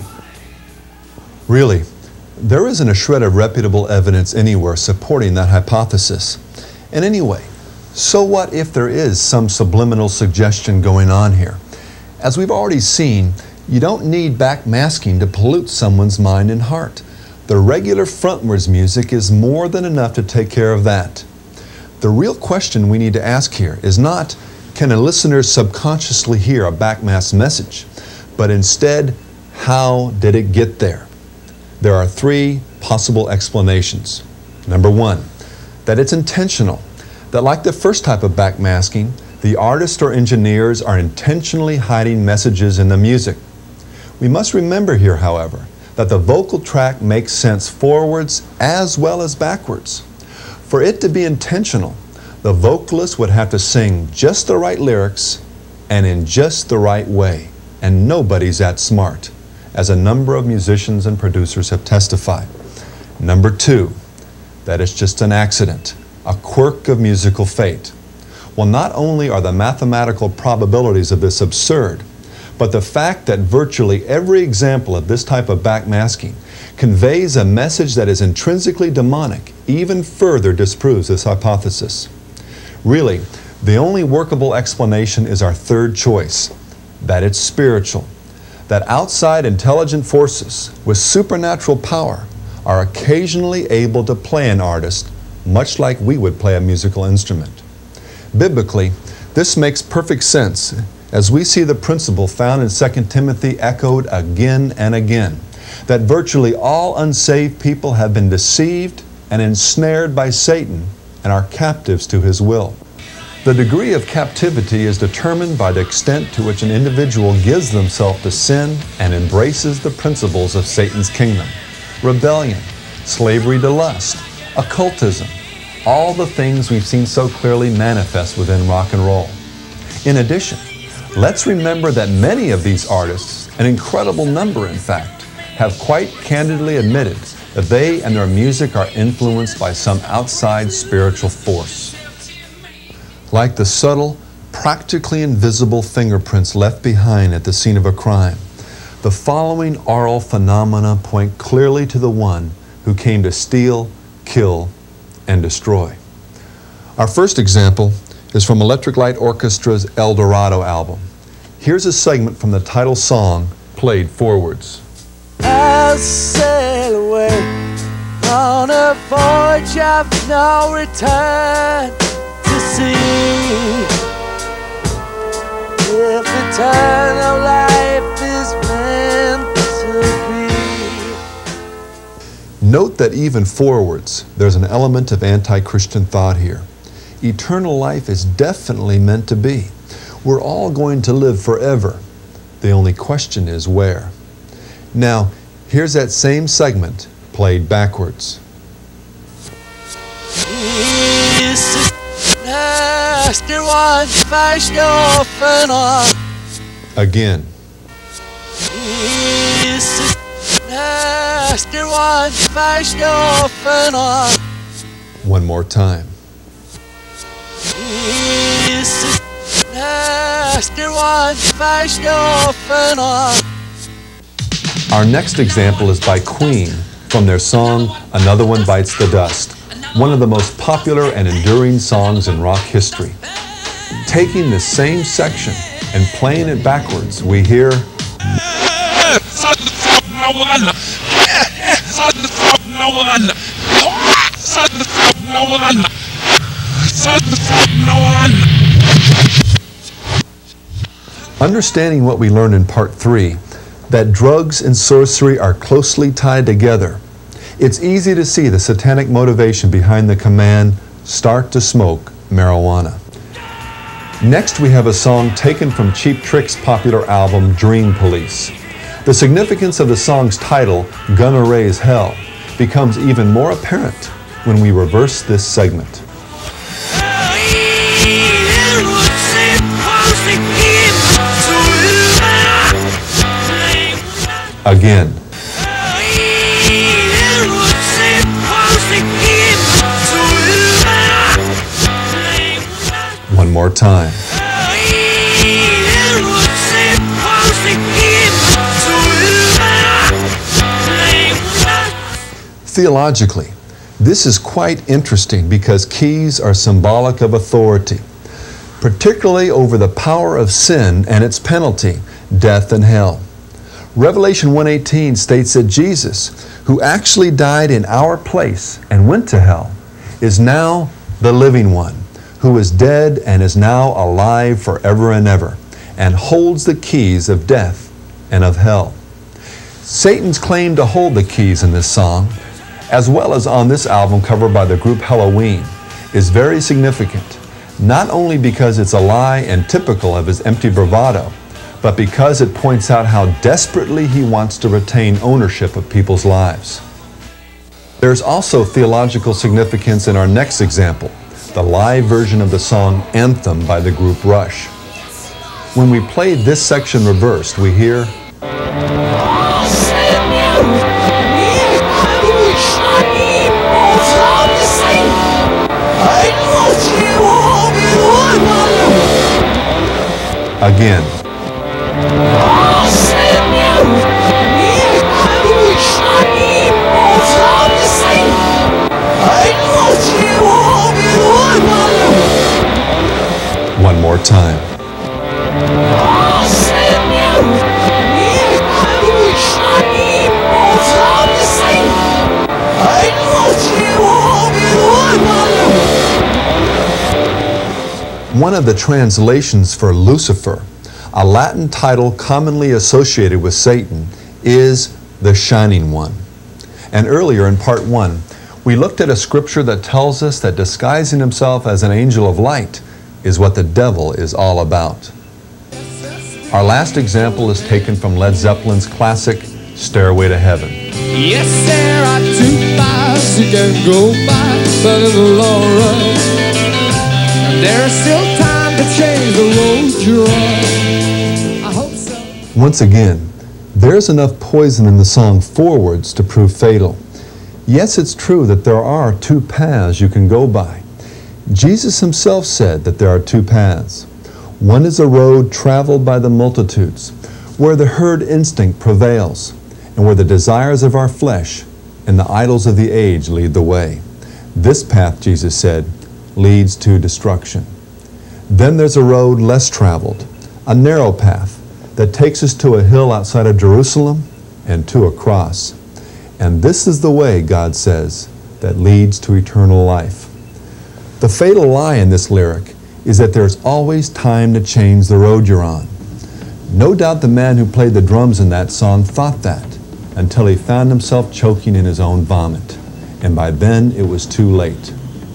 Really, there isn't a shred of reputable evidence anywhere supporting that hypothesis. And anyway, so what if there is some subliminal suggestion going on here? As we've already seen, you don't need backmasking to pollute someone's mind and heart. The regular frontwards music is more than enough to take care of that. The real question we need to ask here is not, can a listener subconsciously hear a backmasked message? But instead, how did it get there? There are three possible explanations. Number one, that it's intentional. That like the first type of backmasking, the artists or engineers are intentionally hiding messages in the music. We must remember here, however, that the vocal track makes sense forwards as well as backwards. For it to be intentional, the vocalist would have to sing just the right lyrics and in just the right way, and nobody's that smart, as a number of musicians and producers have testified. Number two, that it's just an accident, a quirk of musical fate. Well, not only are the mathematical probabilities of this absurd, but the fact that virtually every example of this type of backmasking conveys a message that is intrinsically demonic even further disproves this hypothesis. Really, the only workable explanation is our third choice, that it's spiritual, that outside intelligent forces with supernatural power are occasionally able to play an artist much like we would play a musical instrument. Biblically, this makes perfect sense as we see the principle found in 2 Timothy echoed again and again, that virtually all unsaved people have been deceived and ensnared by Satan and are captives to his will. The degree of captivity is determined by the extent to which an individual gives themselves to sin and embraces the principles of Satan's kingdom. Rebellion, slavery to lust, occultism, all the things we've seen so clearly manifest within rock and roll. In addition, let's remember that many of these artists, an incredible number in fact, have quite candidly admitted that they and their music are influenced by some outside spiritual force. Like the subtle, practically invisible fingerprints left behind at the scene of a crime, the following aural phenomena point clearly to the one who came to steal, kill, and destroy. Our first example is from Electric Light Orchestra's El Dorado album. Here's a segment from the title song played forwards. I'll sail away on a voyage of no return to sea. If the turn of life is meant to be. Note that even forwards, there's an element of anti-Christian thought here. Eternal life is definitely meant to be. We're all going to live forever. The only question is where. Now, here's that same segment played backwards. Again. One more time. Our next example is by Queen from their song Another One Bites the Dust, one of the most popular and enduring songs in rock history. Taking the same section and playing it backwards, we hear understanding what we learned in part 3, that drugs and sorcery are closely tied together. It's easy to see the satanic motivation behind the command, start to smoke marijuana. Next, we have a song taken from Cheap Trick's popular album, Dream Police. The significance of the song's title, Gonna Raise Hell, becomes even more apparent when we reverse this segment. Again. One more time. Theologically, this is quite interesting because keys are symbolic of authority, particularly over the power of sin and its penalty, death and hell. Revelation 1:18 states that Jesus, who actually died in our place and went to hell, is now the living one, who is dead and is now alive forever and ever, and holds the keys of death and of hell. Satan's claim to hold the keys in this song, as well as on this album cover by the group Halloween, is very significant, not only because it's a lie and typical of his empty bravado, but because it points out how desperately he wants to retain ownership of people's lives. There's also theological significance in our next example, the live version of the song Anthem by the group Rush. When we play this section reversed, we hear, again. One more time. One of the translations for Lucifer, a Latin title commonly associated with Satan, is the Shining One. And earlier in part 1, we looked at a scripture that tells us that disguising himself as an angel of light is what the devil is all about. Our last example is taken from Led Zeppelin's classic, Stairway to Heaven. Yes, there are 2 paths you can go by, but in the long run, there's still time to change the road you're on. I hope so. Once again, there's enough poison in the song Forwards to prove fatal. Yes, it's true that there are 2 paths you can go by. Jesus himself said that there are 2 paths. One is a road traveled by the multitudes, where the herd instinct prevails, and where the desires of our flesh and the idols of the age lead the way. This path, Jesus said, leads to destruction. Then there's a road less traveled, a narrow path that takes us to a hill outside of Jerusalem and to a cross. And this is the way, God says, that leads to eternal life. The fatal lie in this lyric is that there's always time to change the road you're on. No doubt the man who played the drums in that song thought that until he found himself choking in his own vomit. And by then it was too late.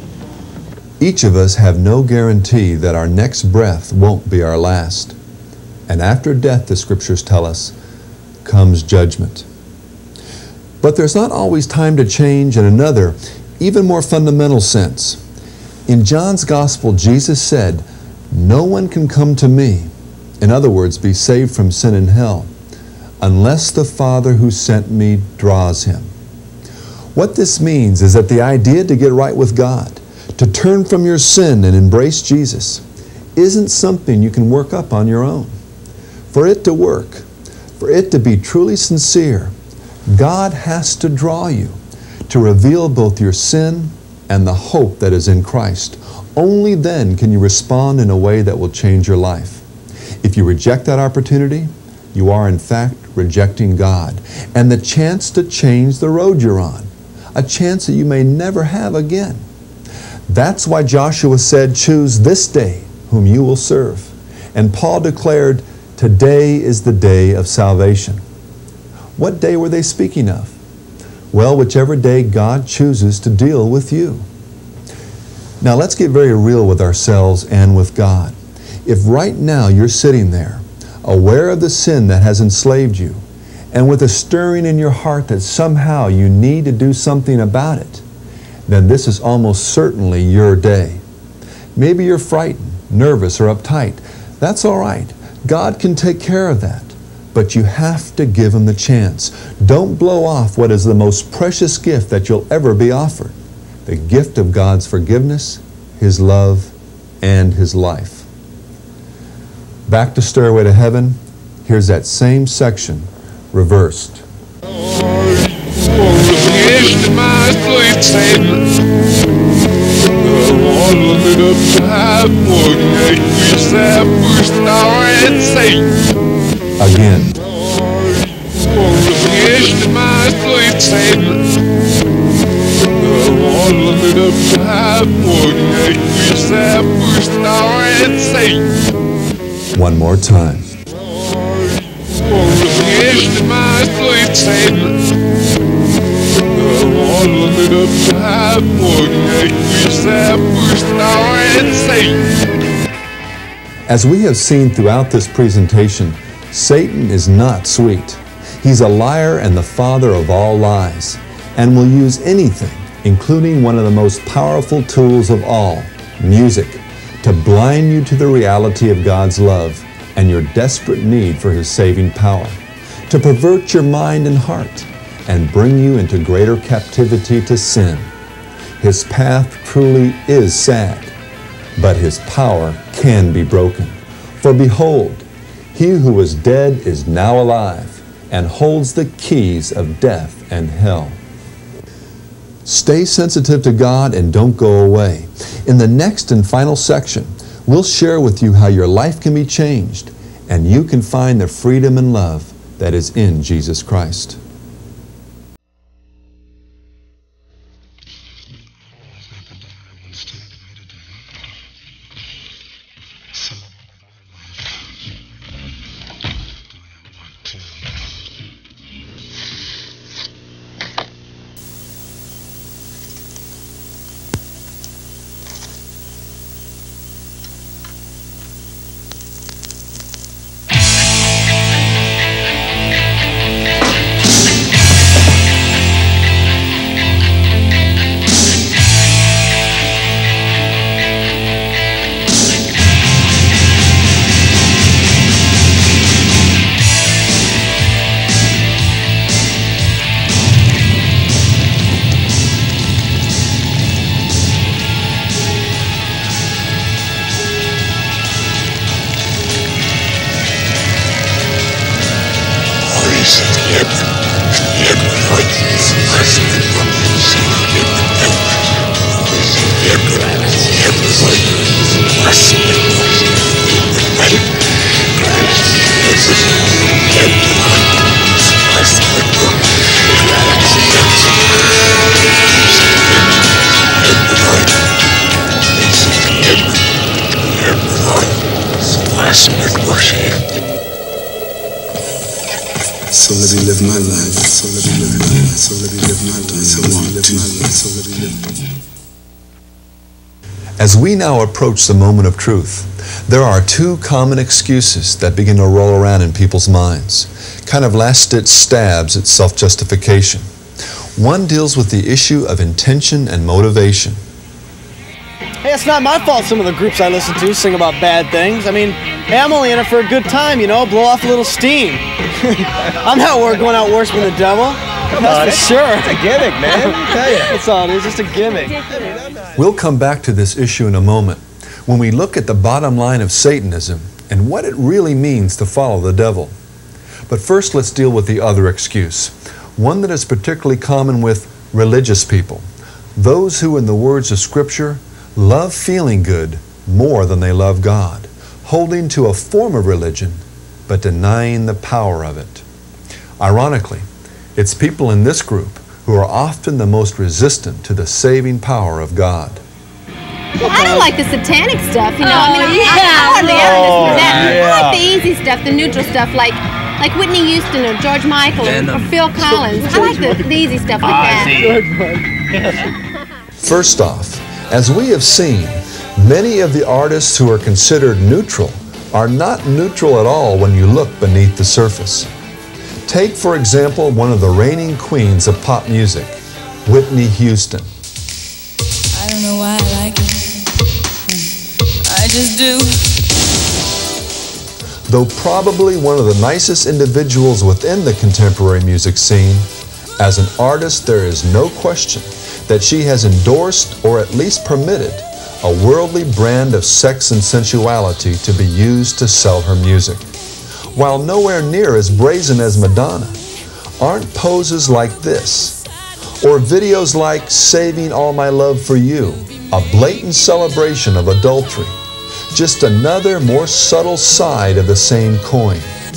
Each of us have no guarantee that our next breath won't be our last. And after death, the scriptures tell us, comes judgment. But there's not always time to change in another, even more fundamental sense. In John's Gospel, Jesus said, "No one can come to me," in other words, be saved from sin and hell, "unless the Father who sent me draws him." What this means is that the idea to get right with God, to turn from your sin and embrace Jesus, isn't something you can work up on your own. For it to work, for it to be truly sincere, God has to draw you to reveal both your sin and the hope that is in Christ. Only then can you respond in a way that will change your life. If you reject that opportunity, you are in fact rejecting God and the chance to change the road you're on, a chance that you may never have again. That's why Joshua said, "Choose this day whom you will serve." And Paul declared, "Today is the day of salvation." What day were they speaking of? Well, whichever day God chooses to deal with you. Now let's get very real with ourselves and with God. If right now you're sitting there, aware of the sin that has enslaved you, and with a stirring in your heart that somehow you need to do something about it, then this is almost certainly your day. Maybe you're frightened, nervous, or uptight. That's all right. God can take care of that. But you have to give Him the chance. Don't blow off what is the most precious gift that you'll ever be offered. The gift of God's forgiveness, His love, and His life. Back to Stairway to Heaven, here's that same section, reversed. Again. One more time. As we have seen throughout this presentation, Satan is not sweet. He's a liar and the father of all lies, and will use anything, including one of the most powerful tools of all, music, to blind you to the reality of God's love and your desperate need for His saving power, to pervert your mind and heart, and bring you into greater captivity to sin. His path truly is sad, but His power can be broken. For behold, He who was dead is now alive, and holds the keys of death and hell. Stay sensitive to God and don't go away. In the next and final section, we'll share with you how your life can be changed, and you can find the freedom and love that is in Jesus Christ. So let me live my life. So let me live my life. So let me live my life. So let me live my life. So let me live. As we now approach the moment of truth, there are two common excuses that begin to roll around in people's minds, kind of last-ditch stabs at self-justification. One deals with the issue of intention and motivation. Hey, it's not my fault some of the groups I listen to sing about bad things. I mean, hey, I'm only in it for a good time, you know, blow off a little steam. I'm not going out worshiping the devil. That's for sure. It's a gimmick, man. I tell you. That's all it is, just a gimmick. We'll come back to this issue in a moment when we look at the bottom line of Satanism and what it really means to follow the devil. But first, let's deal with the other excuse, one that is particularly common with religious people, those who, in the words of Scripture, love feeling good more than they love God, holding to a form of religion but denying the power of it. Ironically, it's people in this group who are often the most resistant to the saving power of God. Well, I don't like the satanic stuff, you know. I mean, I hardly ever listen to that. I like the easy stuff, the neutral stuff, like Like Whitney Houston or George Michael or Phil Collins. I like the easy stuff like that. First off, as we have seen, many of the artists who are considered neutral are not neutral at all when you look beneath the surface. Take, for example, one of the reigning queens of pop music, Whitney Houston. I don't know why I like it. I just do. Though probably one of the nicest individuals within the contemporary music scene, as an artist there is no question that she has endorsed or at least permitted a worldly brand of sex and sensuality to be used to sell her music. While nowhere near as brazen as Madonna, aren't poses like this, or videos like Saving All My Love for You, a blatant celebration of adultery, just another more subtle side of the same coin.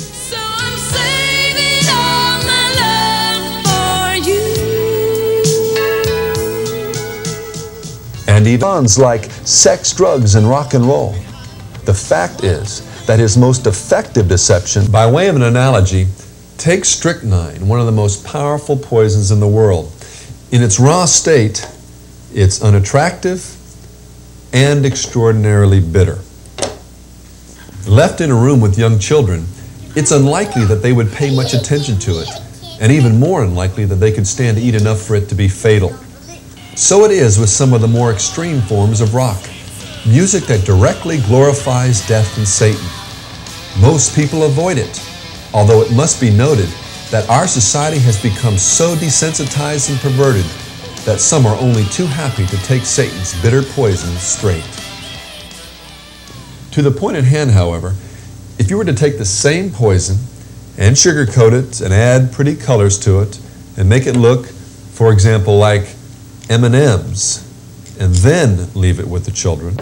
And even songs like Sex, Drugs, and Rock and Roll. The fact is that his most effective deception, by way of an analogy, take strychnine, one of the most powerful poisons in the world. In its raw state, it's unattractive and extraordinarily bitter. Left in a room with young children, it's unlikely that they would pay much attention to it, and even more unlikely that they could stand to eat enough for it to be fatal. So it is with some of the more extreme forms of rock, music that directly glorifies death and Satan. Most people avoid it, although it must be noted that our society has become so desensitized and perverted that some are only too happy to take Satan's bitter poison straight. To the point at hand, however, if you were to take the same poison and sugarcoat it and add pretty colors to it and make it look, for example, like M&Ms, and then leave it with the children,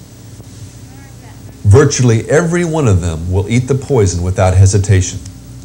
virtually every one of them will eat the poison without hesitation.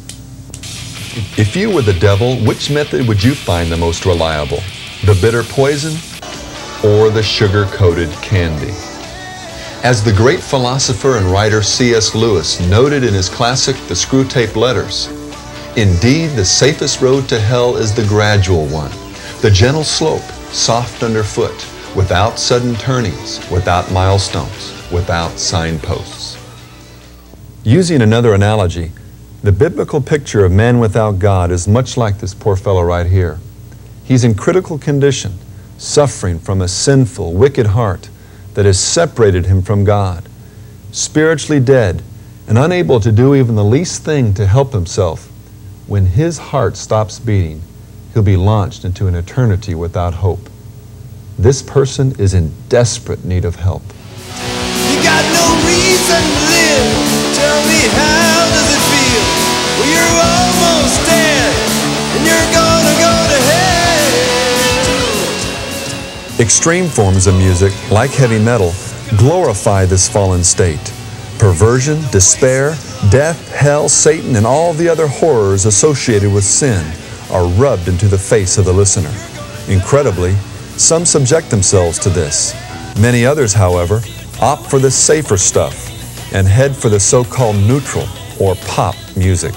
If you were the devil, which method would you find the most reliable? The bitter poison or the sugar-coated candy? As the great philosopher and writer C.S. Lewis noted in his classic The Screwtape Letters, indeed the safest road to hell is the gradual one, the gentle slope, soft underfoot, without sudden turnings, without milestones, without signposts. Using another analogy, the biblical picture of man without God is much like this poor fellow right here. He's in critical condition, suffering from a sinful, wicked heart that has separated him from God, spiritually dead and unable to do even the least thing to help himself. When his heart stops beating, he'll be launched into an eternity without hope. This person is in desperate need of help. You got no reason to live. Tell me, how does it feel? Well, you're almost dead, and you're gonna go to hell. Extreme forms of music, like heavy metal, glorify this fallen state. Perversion, despair, death, hell, Satan, and all the other horrors associated with sin are rubbed into the face of the listener. Incredibly, some subject themselves to this. Many others, however, opt for the safer stuff and head for the so-called neutral or pop music.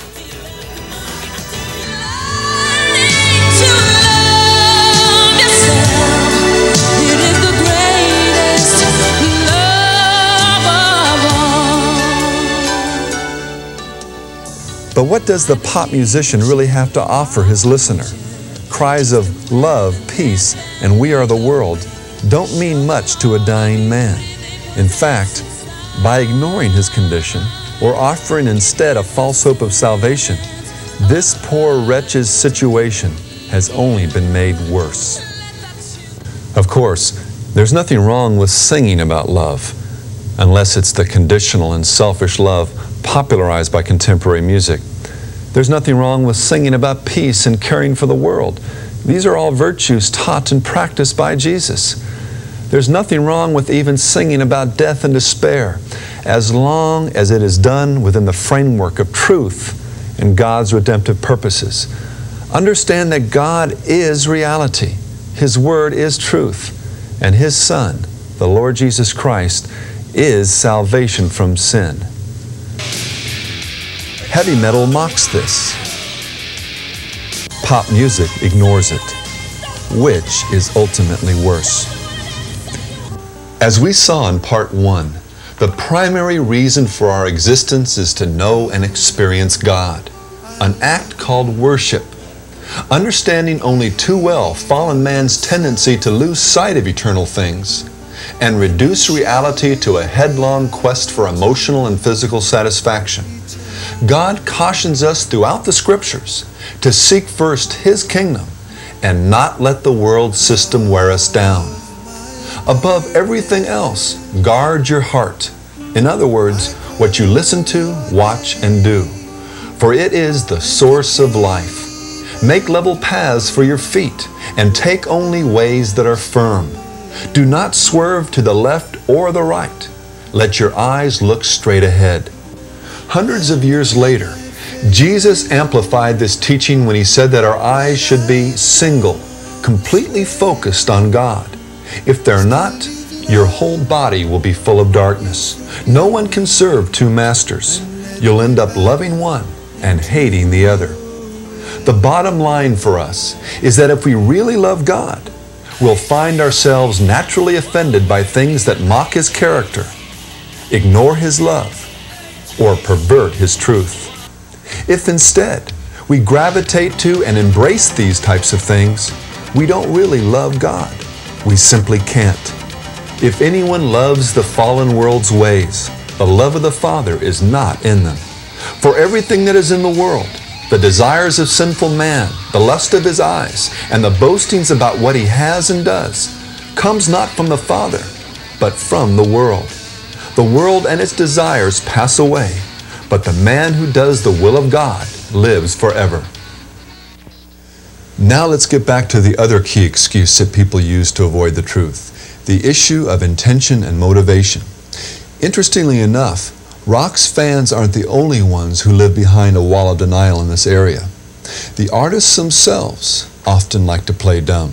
But what does the pop musician really have to offer his listener? Cries of love, peace, and we are the world don't mean much to a dying man. In fact, by ignoring his condition or offering instead a false hope of salvation, this poor wretch's situation has only been made worse. Of course, there's nothing wrong with singing about love, unless it's the conditional and selfish love popularized by contemporary music. There's nothing wrong with singing about peace and caring for the world. These are all virtues taught and practiced by Jesus. There's nothing wrong with even singing about death and despair, as long as it is done within the framework of truth and God's redemptive purposes. Understand that God is reality, His Word is truth, and His Son, the Lord Jesus Christ, is salvation from sin. Heavy metal mocks this. Pop music ignores it. Which is ultimately worse? As we saw in part 1, the primary reason for our existence is to know and experience God, an act called worship. Understanding only too well fallen man's tendency to lose sight of eternal things and reduce reality to a headlong quest for emotional and physical satisfaction, God cautions us throughout the Scriptures to seek first His kingdom and not let the world system wear us down. Above everything else, guard your heart. In other words, what you listen to, watch, and do. For it is the source of life. Make level paths for your feet, and take only ways that are firm. Do not swerve to the left or the right. Let your eyes look straight ahead. Hundreds of years later, Jesus amplified this teaching when He said that our eyes should be single, completely focused on God. If they're not, your whole body will be full of darkness. No one can serve two masters. You'll end up loving one and hating the other. The bottom line for us is that if we really love God, we'll find ourselves naturally offended by things that mock His character, ignore His love, or pervert His truth. If instead we gravitate to and embrace these types of things, we don't really love God. We simply can't. If anyone loves the fallen world's ways, the love of the Father is not in them. For everything that is in the world, the desires of sinful man, the lust of his eyes, and the boastings about what he has and does, comes not from the Father, but from the world. The world and its desires pass away, but the man who does the will of God lives forever. Now let's get back to the other key excuse that people use to avoid the truth, the issue of intention and motivation. Interestingly enough, rock's fans aren't the only ones who live behind a wall of denial in this area. The artists themselves often like to play dumb.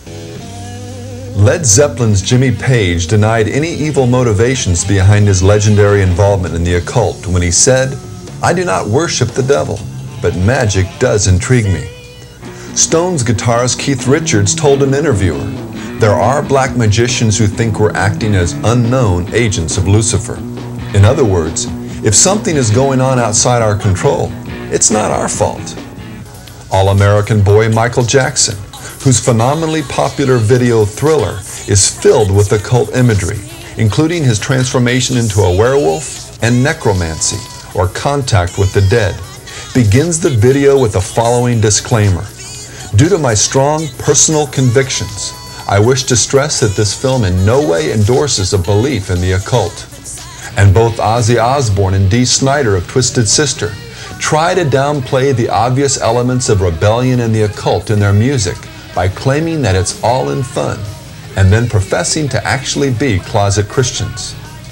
Led Zeppelin's Jimmy Page denied any evil motivations behind his legendary involvement in the occult when he said, "I do not worship the devil, but magic does intrigue me." Stone's guitarist Keith Richards told an interviewer, "There are black magicians who think we're acting as unknown agents of Lucifer." In other words, if something is going on outside our control, it's not our fault. All-American boy Michael Jackson, whose phenomenally popular video Thriller is filled with occult imagery, including his transformation into a werewolf and necromancy, or contact with the dead, begins the video with the following disclaimer. "Due to my strong personal convictions, I wish to stress that this film in no way endorses a belief in the occult." And both Ozzy Osbourne and Dee Snider of Twisted Sister try to downplay the obvious elements of rebellion and the occult in their music by claiming that it's all in fun, and then professing to actually be closet Christians.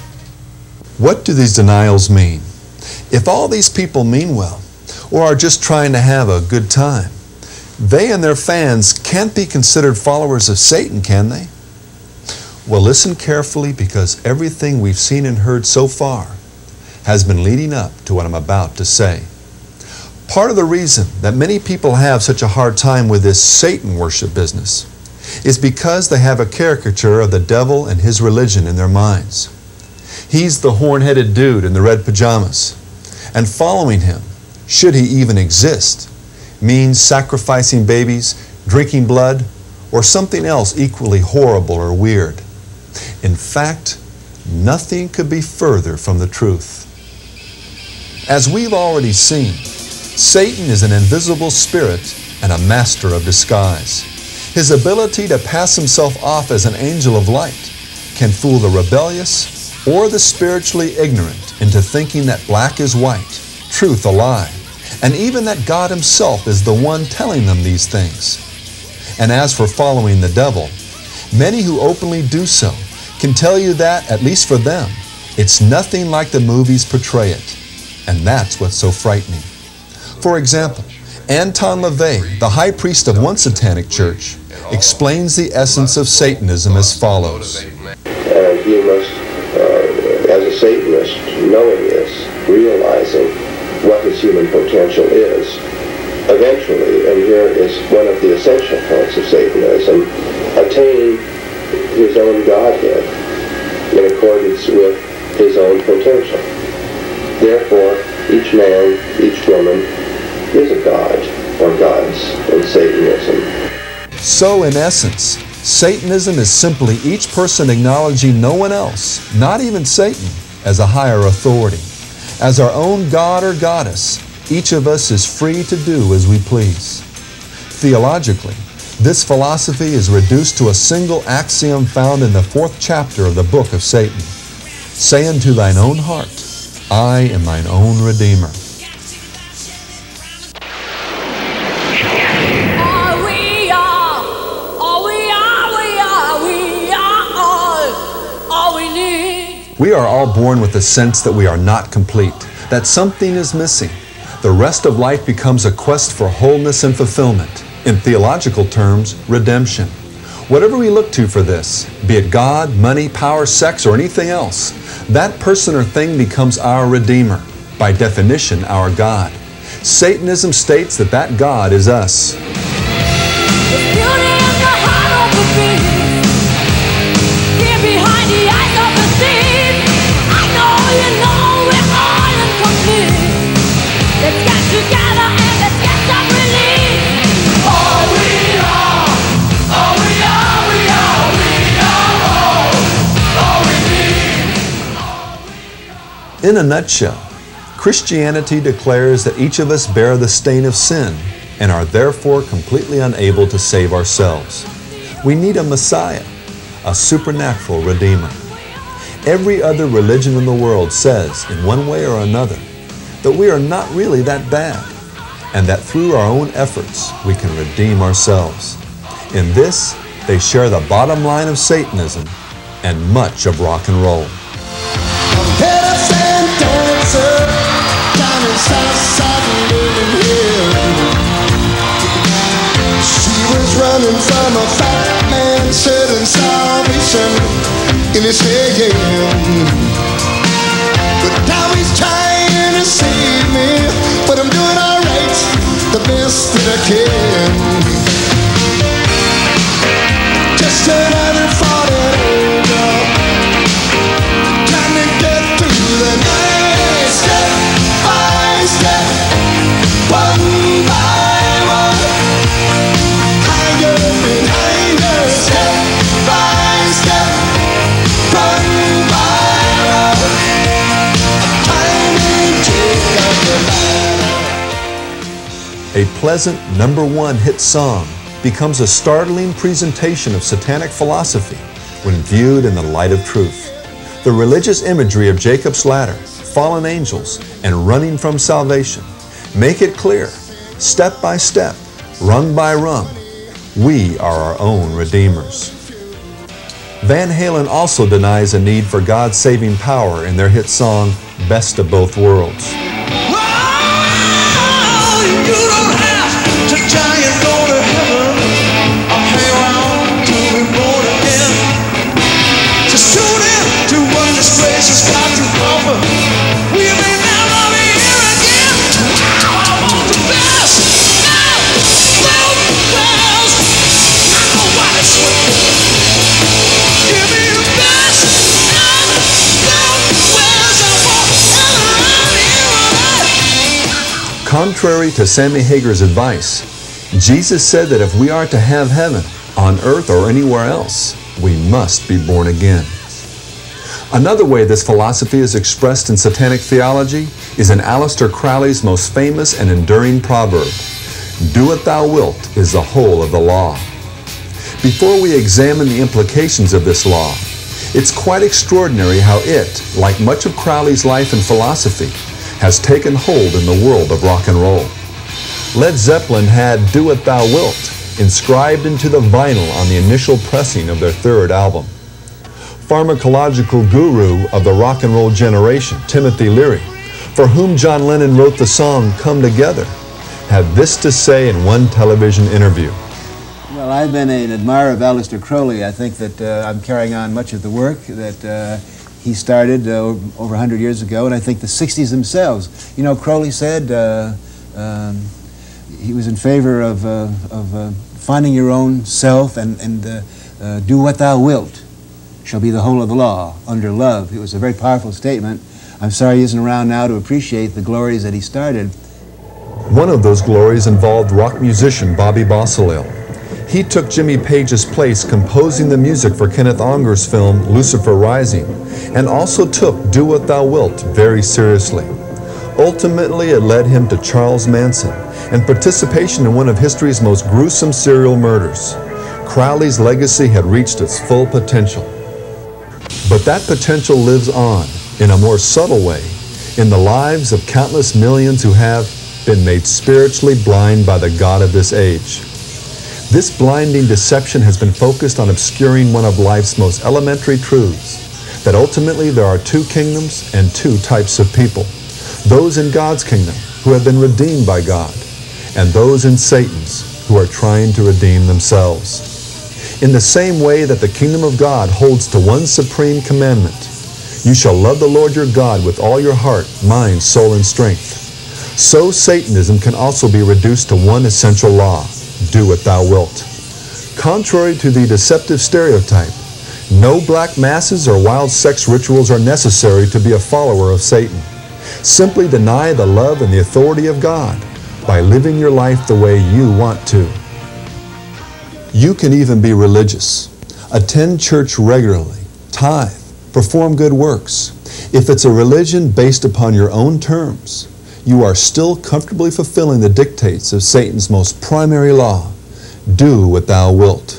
What do these denials mean? If all these people mean well, or are just trying to have a good time, they and their fans can't be considered followers of Satan, can they? Well, listen carefully, because everything we've seen and heard so far has been leading up to what I'm about to say. Part of the reason that many people have such a hard time with this Satan worship business is because they have a caricature of the devil and his religion in their minds. He's the horn-headed dude in the red pajamas, and following him, should he even exist, means sacrificing babies, drinking blood, or something else equally horrible or weird. In fact, nothing could be further from the truth. As we've already seen, Satan is an invisible spirit and a master of disguise. His ability to pass himself off as an angel of light can fool the rebellious or the spiritually ignorant into thinking that black is white, truth a lie, and even that God Himself is the one telling them these things. And as for following the devil, many who openly do so can tell you that, at least for them, it's nothing like the movies portray it. And that's what's so frightening. For example, Anton LaVey, the high priest of one satanic church, explains the essence of Satanism as follows. You must, as a Satanist, knowing this, realizing what what his human potential is. Eventually, and here is one of the essential points of Satanism, attain his own Godhead in accordance with his own potential. Therefore, each man, each woman is a god or gods in Satanism. So, in essence, Satanism is simply each person acknowledging no one else, not even Satan, as a higher authority. As our own god or goddess, each of us is free to do as we please. Theologically, this philosophy is reduced to a single axiom found in the 4th chapter of the book of Satan. Say unto thine own heart, I am mine own Redeemer. We are all born with the sense that we are not complete, that something is missing. The rest of life becomes a quest for wholeness and fulfillment. In theological terms, redemption. Whatever we look to for this, be it God, money, power, sex, or anything else, that person or thing becomes our Redeemer, by definition, our God. Satanism states that that God is us. In a nutshell, Christianity declares that each of us bear the stain of sin and are therefore completely unable to save ourselves. We need a Messiah, a supernatural Redeemer. Every other religion in the world says, in one way or another, that we are not really that bad, and that through our own efforts we can redeem ourselves. In this, they share the bottom line of Satanism and much of rock and roll. She was running from a fat man selling salvation in his hand. But now he's trying to save me, but I'm doing alright, the best that I can. Just another 40 older, trying to get through the night, step by step, one by one, higher and higher, step by step, one by one, climbing to the ladder. A pleasant #1 hit song becomes a startling presentation of satanic philosophy when viewed in the light of truth. The religious imagery of Jacob's ladder, fallen angels, and running from salvation make it clear, step by step, rung by rung, we are our own redeemers. Van Halen also denies a need for God's saving power in their hit song, Best of Both Worlds. Contrary to Sammy Hagar's advice, Jesus said that if we are to have heaven, on earth or anywhere else, we must be born again. Another way this philosophy is expressed in satanic theology is in Aleister Crowley's most famous and enduring proverb, "Do what thou wilt is the whole of the law." Before we examine the implications of this law, it's quite extraordinary how it, like much of Crowley's life and philosophy, has taken hold in the world of rock and roll. Led Zeppelin had "Do What Thou Wilt" inscribed into the vinyl on the initial pressing of their third album. Pharmacological guru of the rock and roll generation, Timothy Leary, for whom John Lennon wrote the song "Come Together," had this to say in one television interview. Well, I've been an admirer of Aleister Crowley. I think that I'm carrying on much of the work that he started over 100 years ago, and I think the 60s themselves. You know, Crowley said he was in favor of finding your own self and do what thou wilt shall be the whole of the law under love. It was a very powerful statement. I'm sorry he isn't around now to appreciate the glories that he started. One of those glories involved rock musician Bobby Bosselil. He took Jimmy Page's place composing the music for Kenneth Onger's film Lucifer Rising, and also took Do What Thou Wilt very seriously. Ultimately, it led him to Charles Manson and participation in one of history's most gruesome serial murders. Crowley's legacy had reached its full potential. But that potential lives on, in a more subtle way, in the lives of countless millions who have been made spiritually blind by the God of this age. This blinding deception has been focused on obscuring one of life's most elementary truths, that ultimately there are two kingdoms and two types of people. Those in God's kingdom who have been redeemed by God, and those in Satan's who are trying to redeem themselves. In the same way that the kingdom of God holds to one supreme commandment, you shall love the Lord your God with all your heart, mind, soul, and strength. So Satanism can also be reduced to one essential law: do what thou wilt. Contrary to the deceptive stereotype, no black masses or wild sex rituals are necessary to be a follower of Satan. Simply deny the love and the authority of God by living your life the way you want to. You can even be religious, attend church regularly, tithe, perform good works. If it's a religion based upon your own terms, you are still comfortably fulfilling the dictates of Satan's most primary law: do what thou wilt.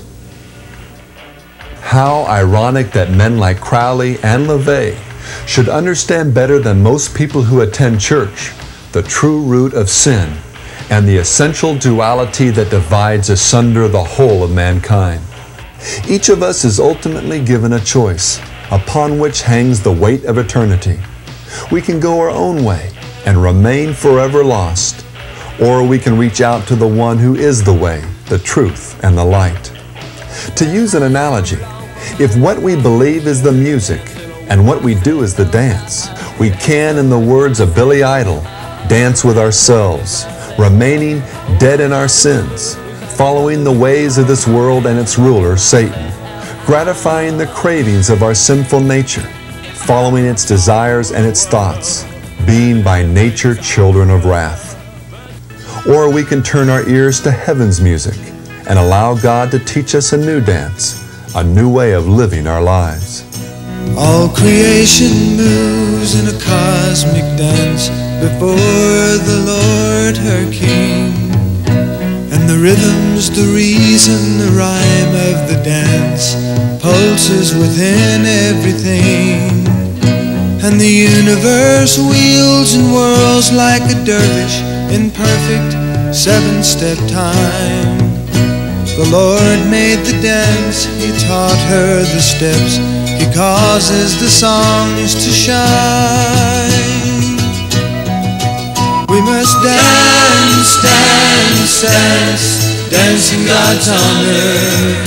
How ironic that men like Crowley and LaVey should understand better than most people who attend church the true root of sin and the essential duality that divides asunder the whole of mankind. Each of us is ultimately given a choice upon which hangs the weight of eternity. We can go our own way and remain forever lost, or we can reach out to the one who is the way, the truth, and the light. To use an analogy, if what we believe is the music and what we do is the dance, we can, in the words of Billy Idol, dance with ourselves, remaining dead in our sins, following the ways of this world and its ruler, Satan, gratifying the cravings of our sinful nature, following its desires and its thoughts, being by nature children of wrath. Or we can turn our ears to heaven's music and allow God to teach us a new dance, a new way of living our lives. All creation moves in a cosmic dance before the Lord her King. And the rhythm's the reason, the rhyme of the dance pulses within everything. And the universe wheels and whirls like a dervish in perfect 7-step time. The Lord made the dance, He taught her the steps, He causes the songs to shine. We must dance, dance, dance, dance in God's honor.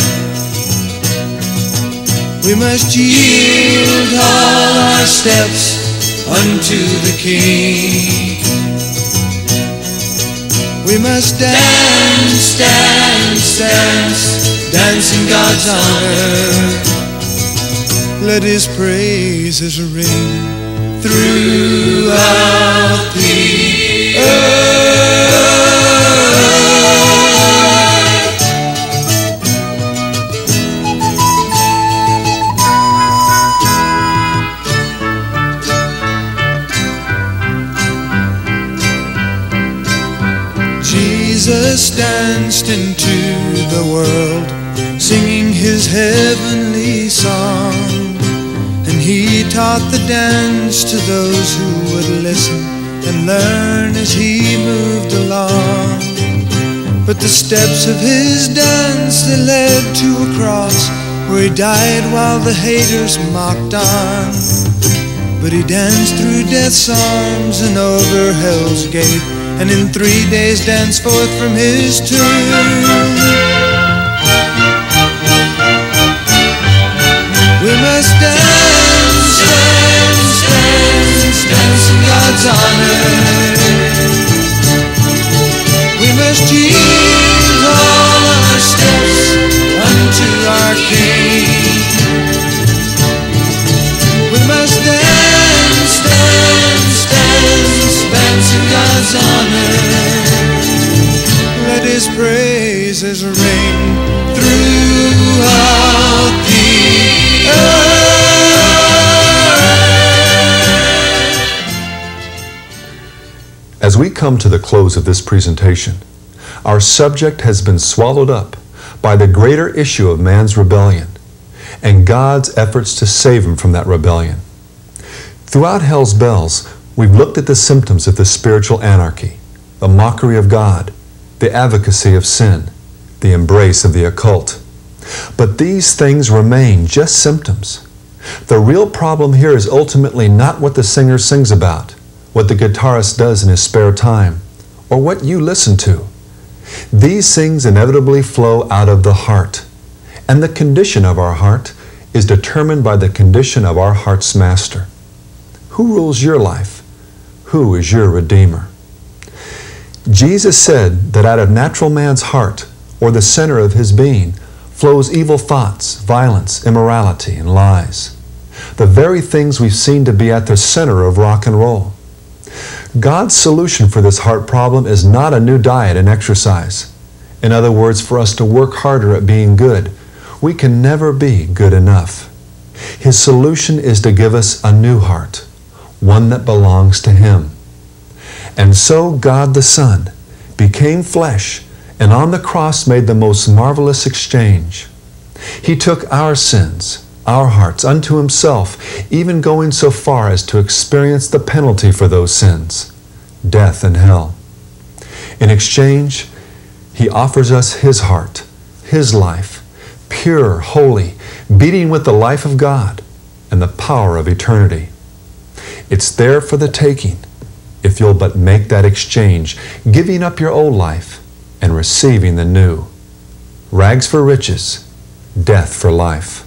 We must yield all our steps unto the King. We must dance, dance, dance, dance in God's honor. Let His praises ring throughout the earth. Jesus danced into the world, singing His heavenly song. And He taught the dance to those who would listen and learn as He moved along. But the steps of His dance, they led to a cross where He died while the haters mocked on. But He danced through death's arms and over hell's gate, and in 3 days danced forth from His tomb. We must dance, dance, praises ring throughout the earth. As we come to the close of this presentation, our subject has been swallowed up by the greater issue of man's rebellion and God's efforts to save him from that rebellion. Throughout Hell's Bells, we've looked at the symptoms of the spiritual anarchy, the mockery of God, the advocacy of sin, the embrace of the occult. But these things remain just symptoms. The real problem here is ultimately not what the singer sings about, what the guitarist does in his spare time, or what you listen to. These things inevitably flow out of the heart, and the condition of our heart is determined by the condition of our heart's master. Who rules your life? Who is your Redeemer? Jesus said that out of natural man's heart, or the center of his being, flows evil thoughts, violence, immorality, and lies. The very things we've seen to be at the center of rock and roll. God's solution for this heart problem is not a new diet and exercise. In other words, for us to work harder at being good. We can never be good enough. His solution is to give us a new heart, one that belongs to Him. And so God the Son became flesh and on the cross made the most marvelous exchange. He took our sins, our hearts, unto Himself, even going so far as to experience the penalty for those sins, death and hell. In exchange, He offers us His heart, His life, pure, holy, beating with the life of God and the power of eternity. It's there for the taking, if you'll but make that exchange, giving up your old life and receiving the new. Rags for riches, death for life.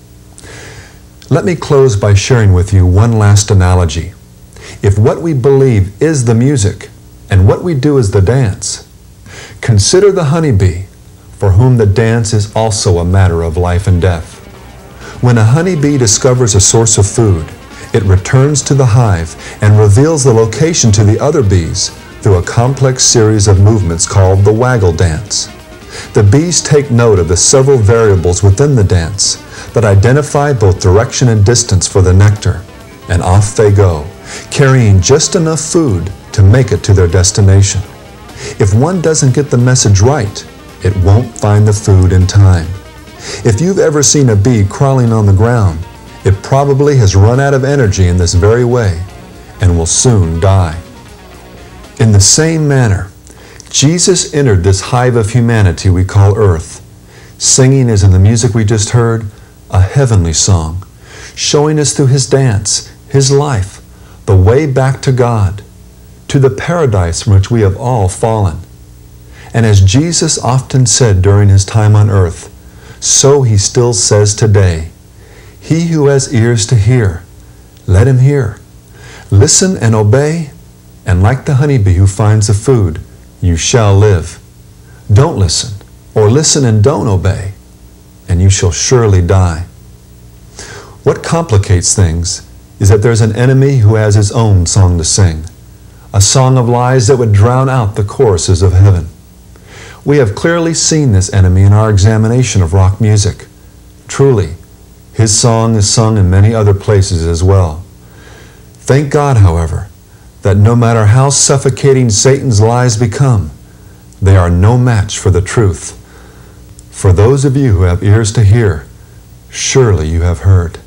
Let me close by sharing with you one last analogy. If what we believe is the music and what we do is the dance, consider the honeybee, for whom the dance is also a matter of life and death. When a honeybee discovers a source of food, it returns to the hive and reveals the location to the other bees through a complex series of movements called the waggle dance. The bees take note of the several variables within the dance that identify both direction and distance for the nectar, and off they go, carrying just enough food to make it to their destination. If one doesn't get the message right, it won't find the food in time. If you've ever seen a bee crawling on the ground, it probably has run out of energy in this very way and will soon die. In the same manner, Jesus entered this hive of humanity we call earth, singing, as in the music we just heard, a heavenly song, showing us through His dance, His life, the way back to God, to the paradise from which we have all fallen. And as Jesus often said during His time on earth, so He still says today, he who has ears to hear, let him hear. Listen and obey, and like the honeybee who finds the food, you shall live. Don't listen, or listen and don't obey, and you shall surely die. What complicates things is that there's an enemy who has his own song to sing, a song of lies that would drown out the choruses of heaven. We have clearly seen this enemy in our examination of rock music. Truly, his song is sung in many other places as well. Thank God, however, that no matter how suffocating Satan's lies become, they are no match for the truth. For those of you who have ears to hear, surely you have heard.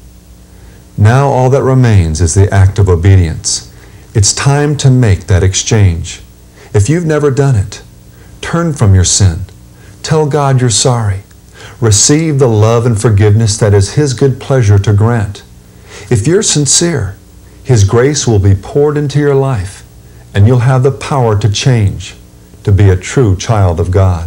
Now all that remains is the act of obedience. It's time to make that exchange. If you've never done it, turn from your sin. Tell God you're sorry. Receive the love and forgiveness that is His good pleasure to grant. If you're sincere, His grace will be poured into your life, and you'll have the power to change, to be a true child of God.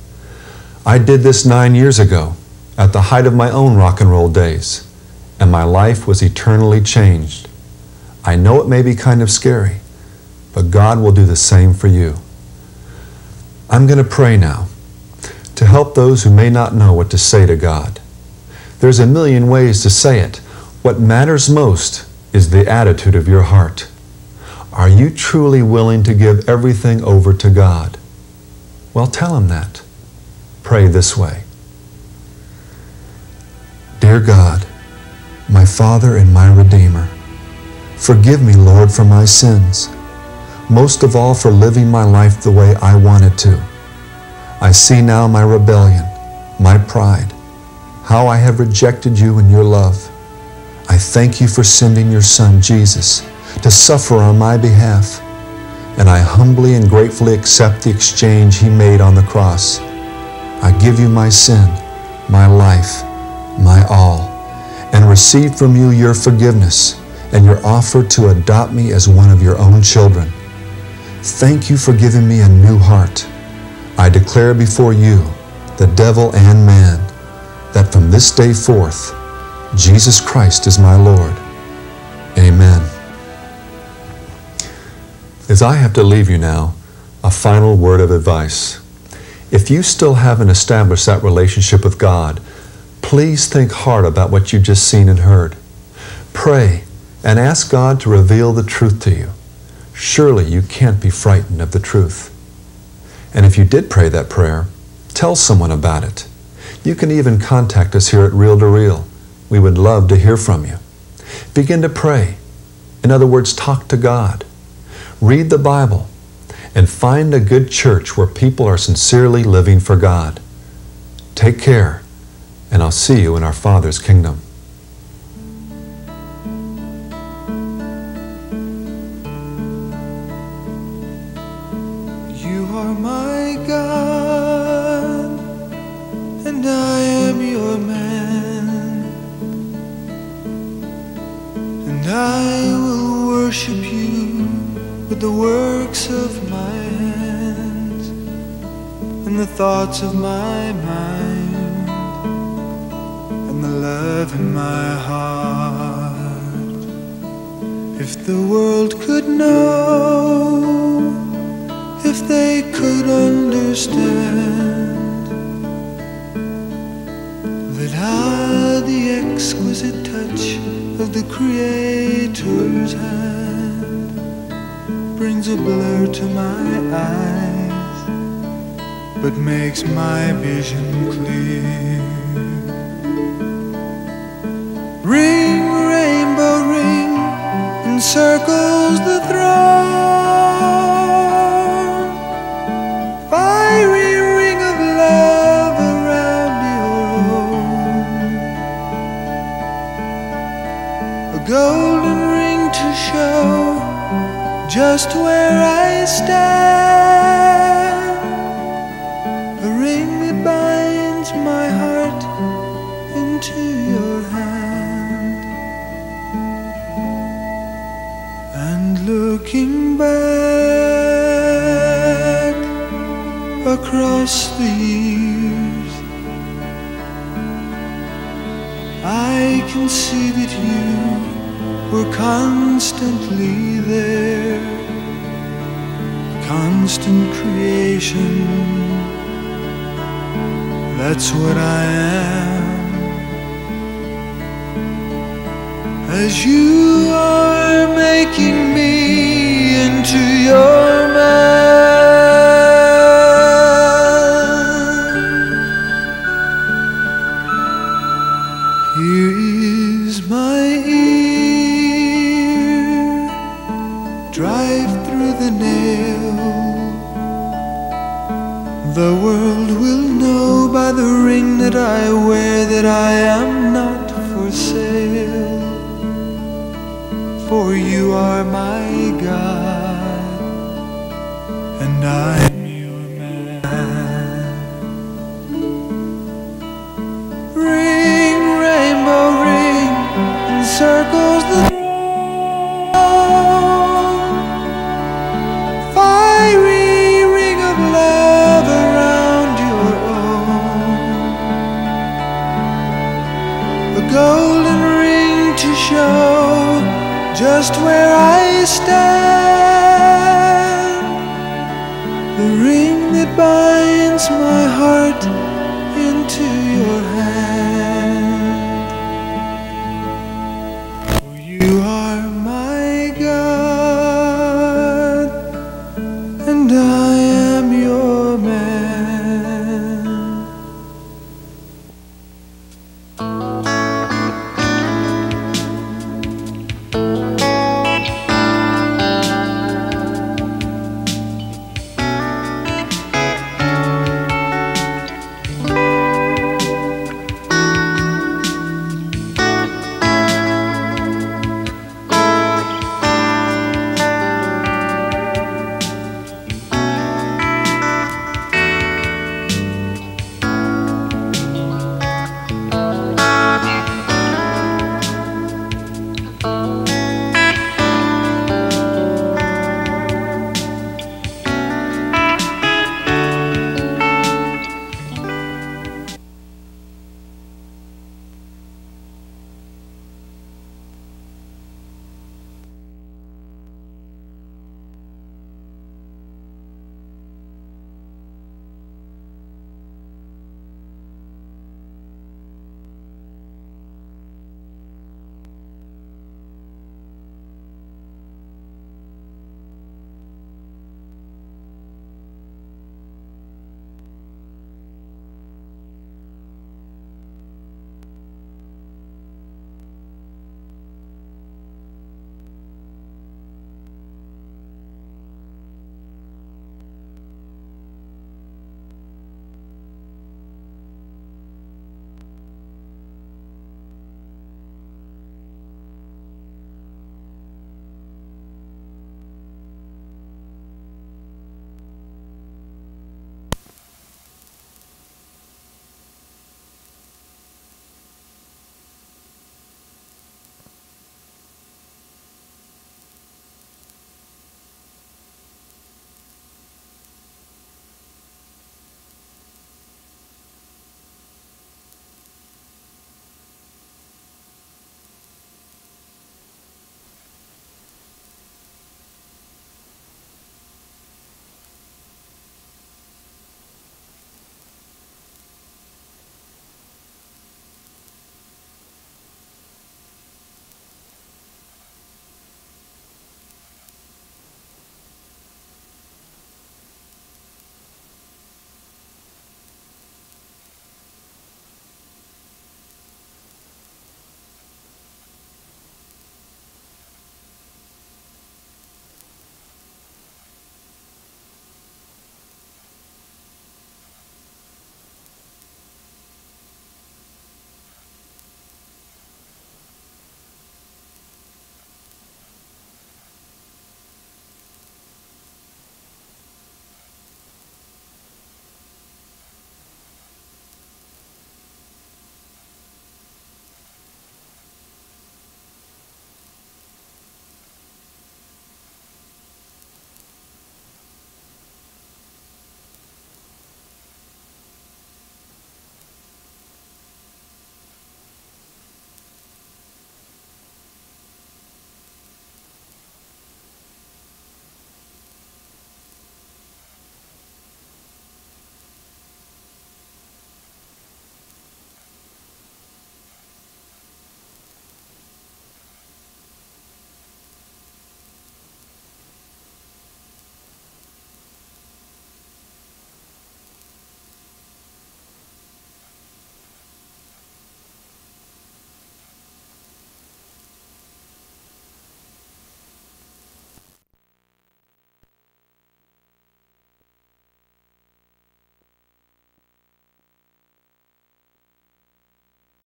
I did this 9 years ago, at the height of my own rock and roll days, and my life was eternally changed. I know it may be kind of scary, but God will do the same for you. I'm going to pray now to help those who may not know what to say to God. There's a million ways to say it. What matters most is the attitude of your heart. Are you truly willing to give everything over to God? Well, tell Him that. pray this way. Dear God, my Father and my Redeemer, forgive me, Lord, for my sins, most of all for living my life the way I wanted to. I see now my rebellion, my pride, how I have rejected you and your love. I thank you for sending your Son, Jesus, to suffer on my behalf, and I humbly and gratefully accept the exchange he made on the cross. I give you my sin, my life, my all, and receive from you your forgiveness and your offer to adopt me as one of your own children. Thank you for giving me a new heart. I declare before you, the devil and man, that from this day forth, Jesus Christ is my Lord. Amen. As I have to leave you now, a final word of advice. If you still haven't established that relationship with God, please think hard about what you've just seen and heard. Pray and ask God to reveal the truth to you. Surely you can't be frightened of the truth. And if you did pray that prayer, tell someone about it. You can even contact us here at Reel to Reel. We would love to hear from you. Begin to pray. In other words, talk to God. Read the Bible and find a good church where people are sincerely living for God. Take care, and I'll see you in our Father's kingdom. You are my God, and I am your man, and I will worship you with the works of my hands and the thoughts of my mind and the love in my heart. If the world could know, if they could understand that the exquisite touch of the Creator's hand brings a blur to my eyes, but makes my vision clear. Ring, rainbow, ring, encircles the throne. Fiery ring of love around your own. A golden ring to show just where I stand, a ring that binds my heart into your hand. And looking back across the years, I can see that you were constantly there, constant creation. That's what I am. As you are making me into your man. Here is my ear, drive through the nail. The world will know by the ring that I wear that I am not for sale. For you are my God, and I am your man. Ring, rainbow, ring, encircles the throne. Fiery ring of love around your own. A golden ring to show just where I stand, the ring that binds my heart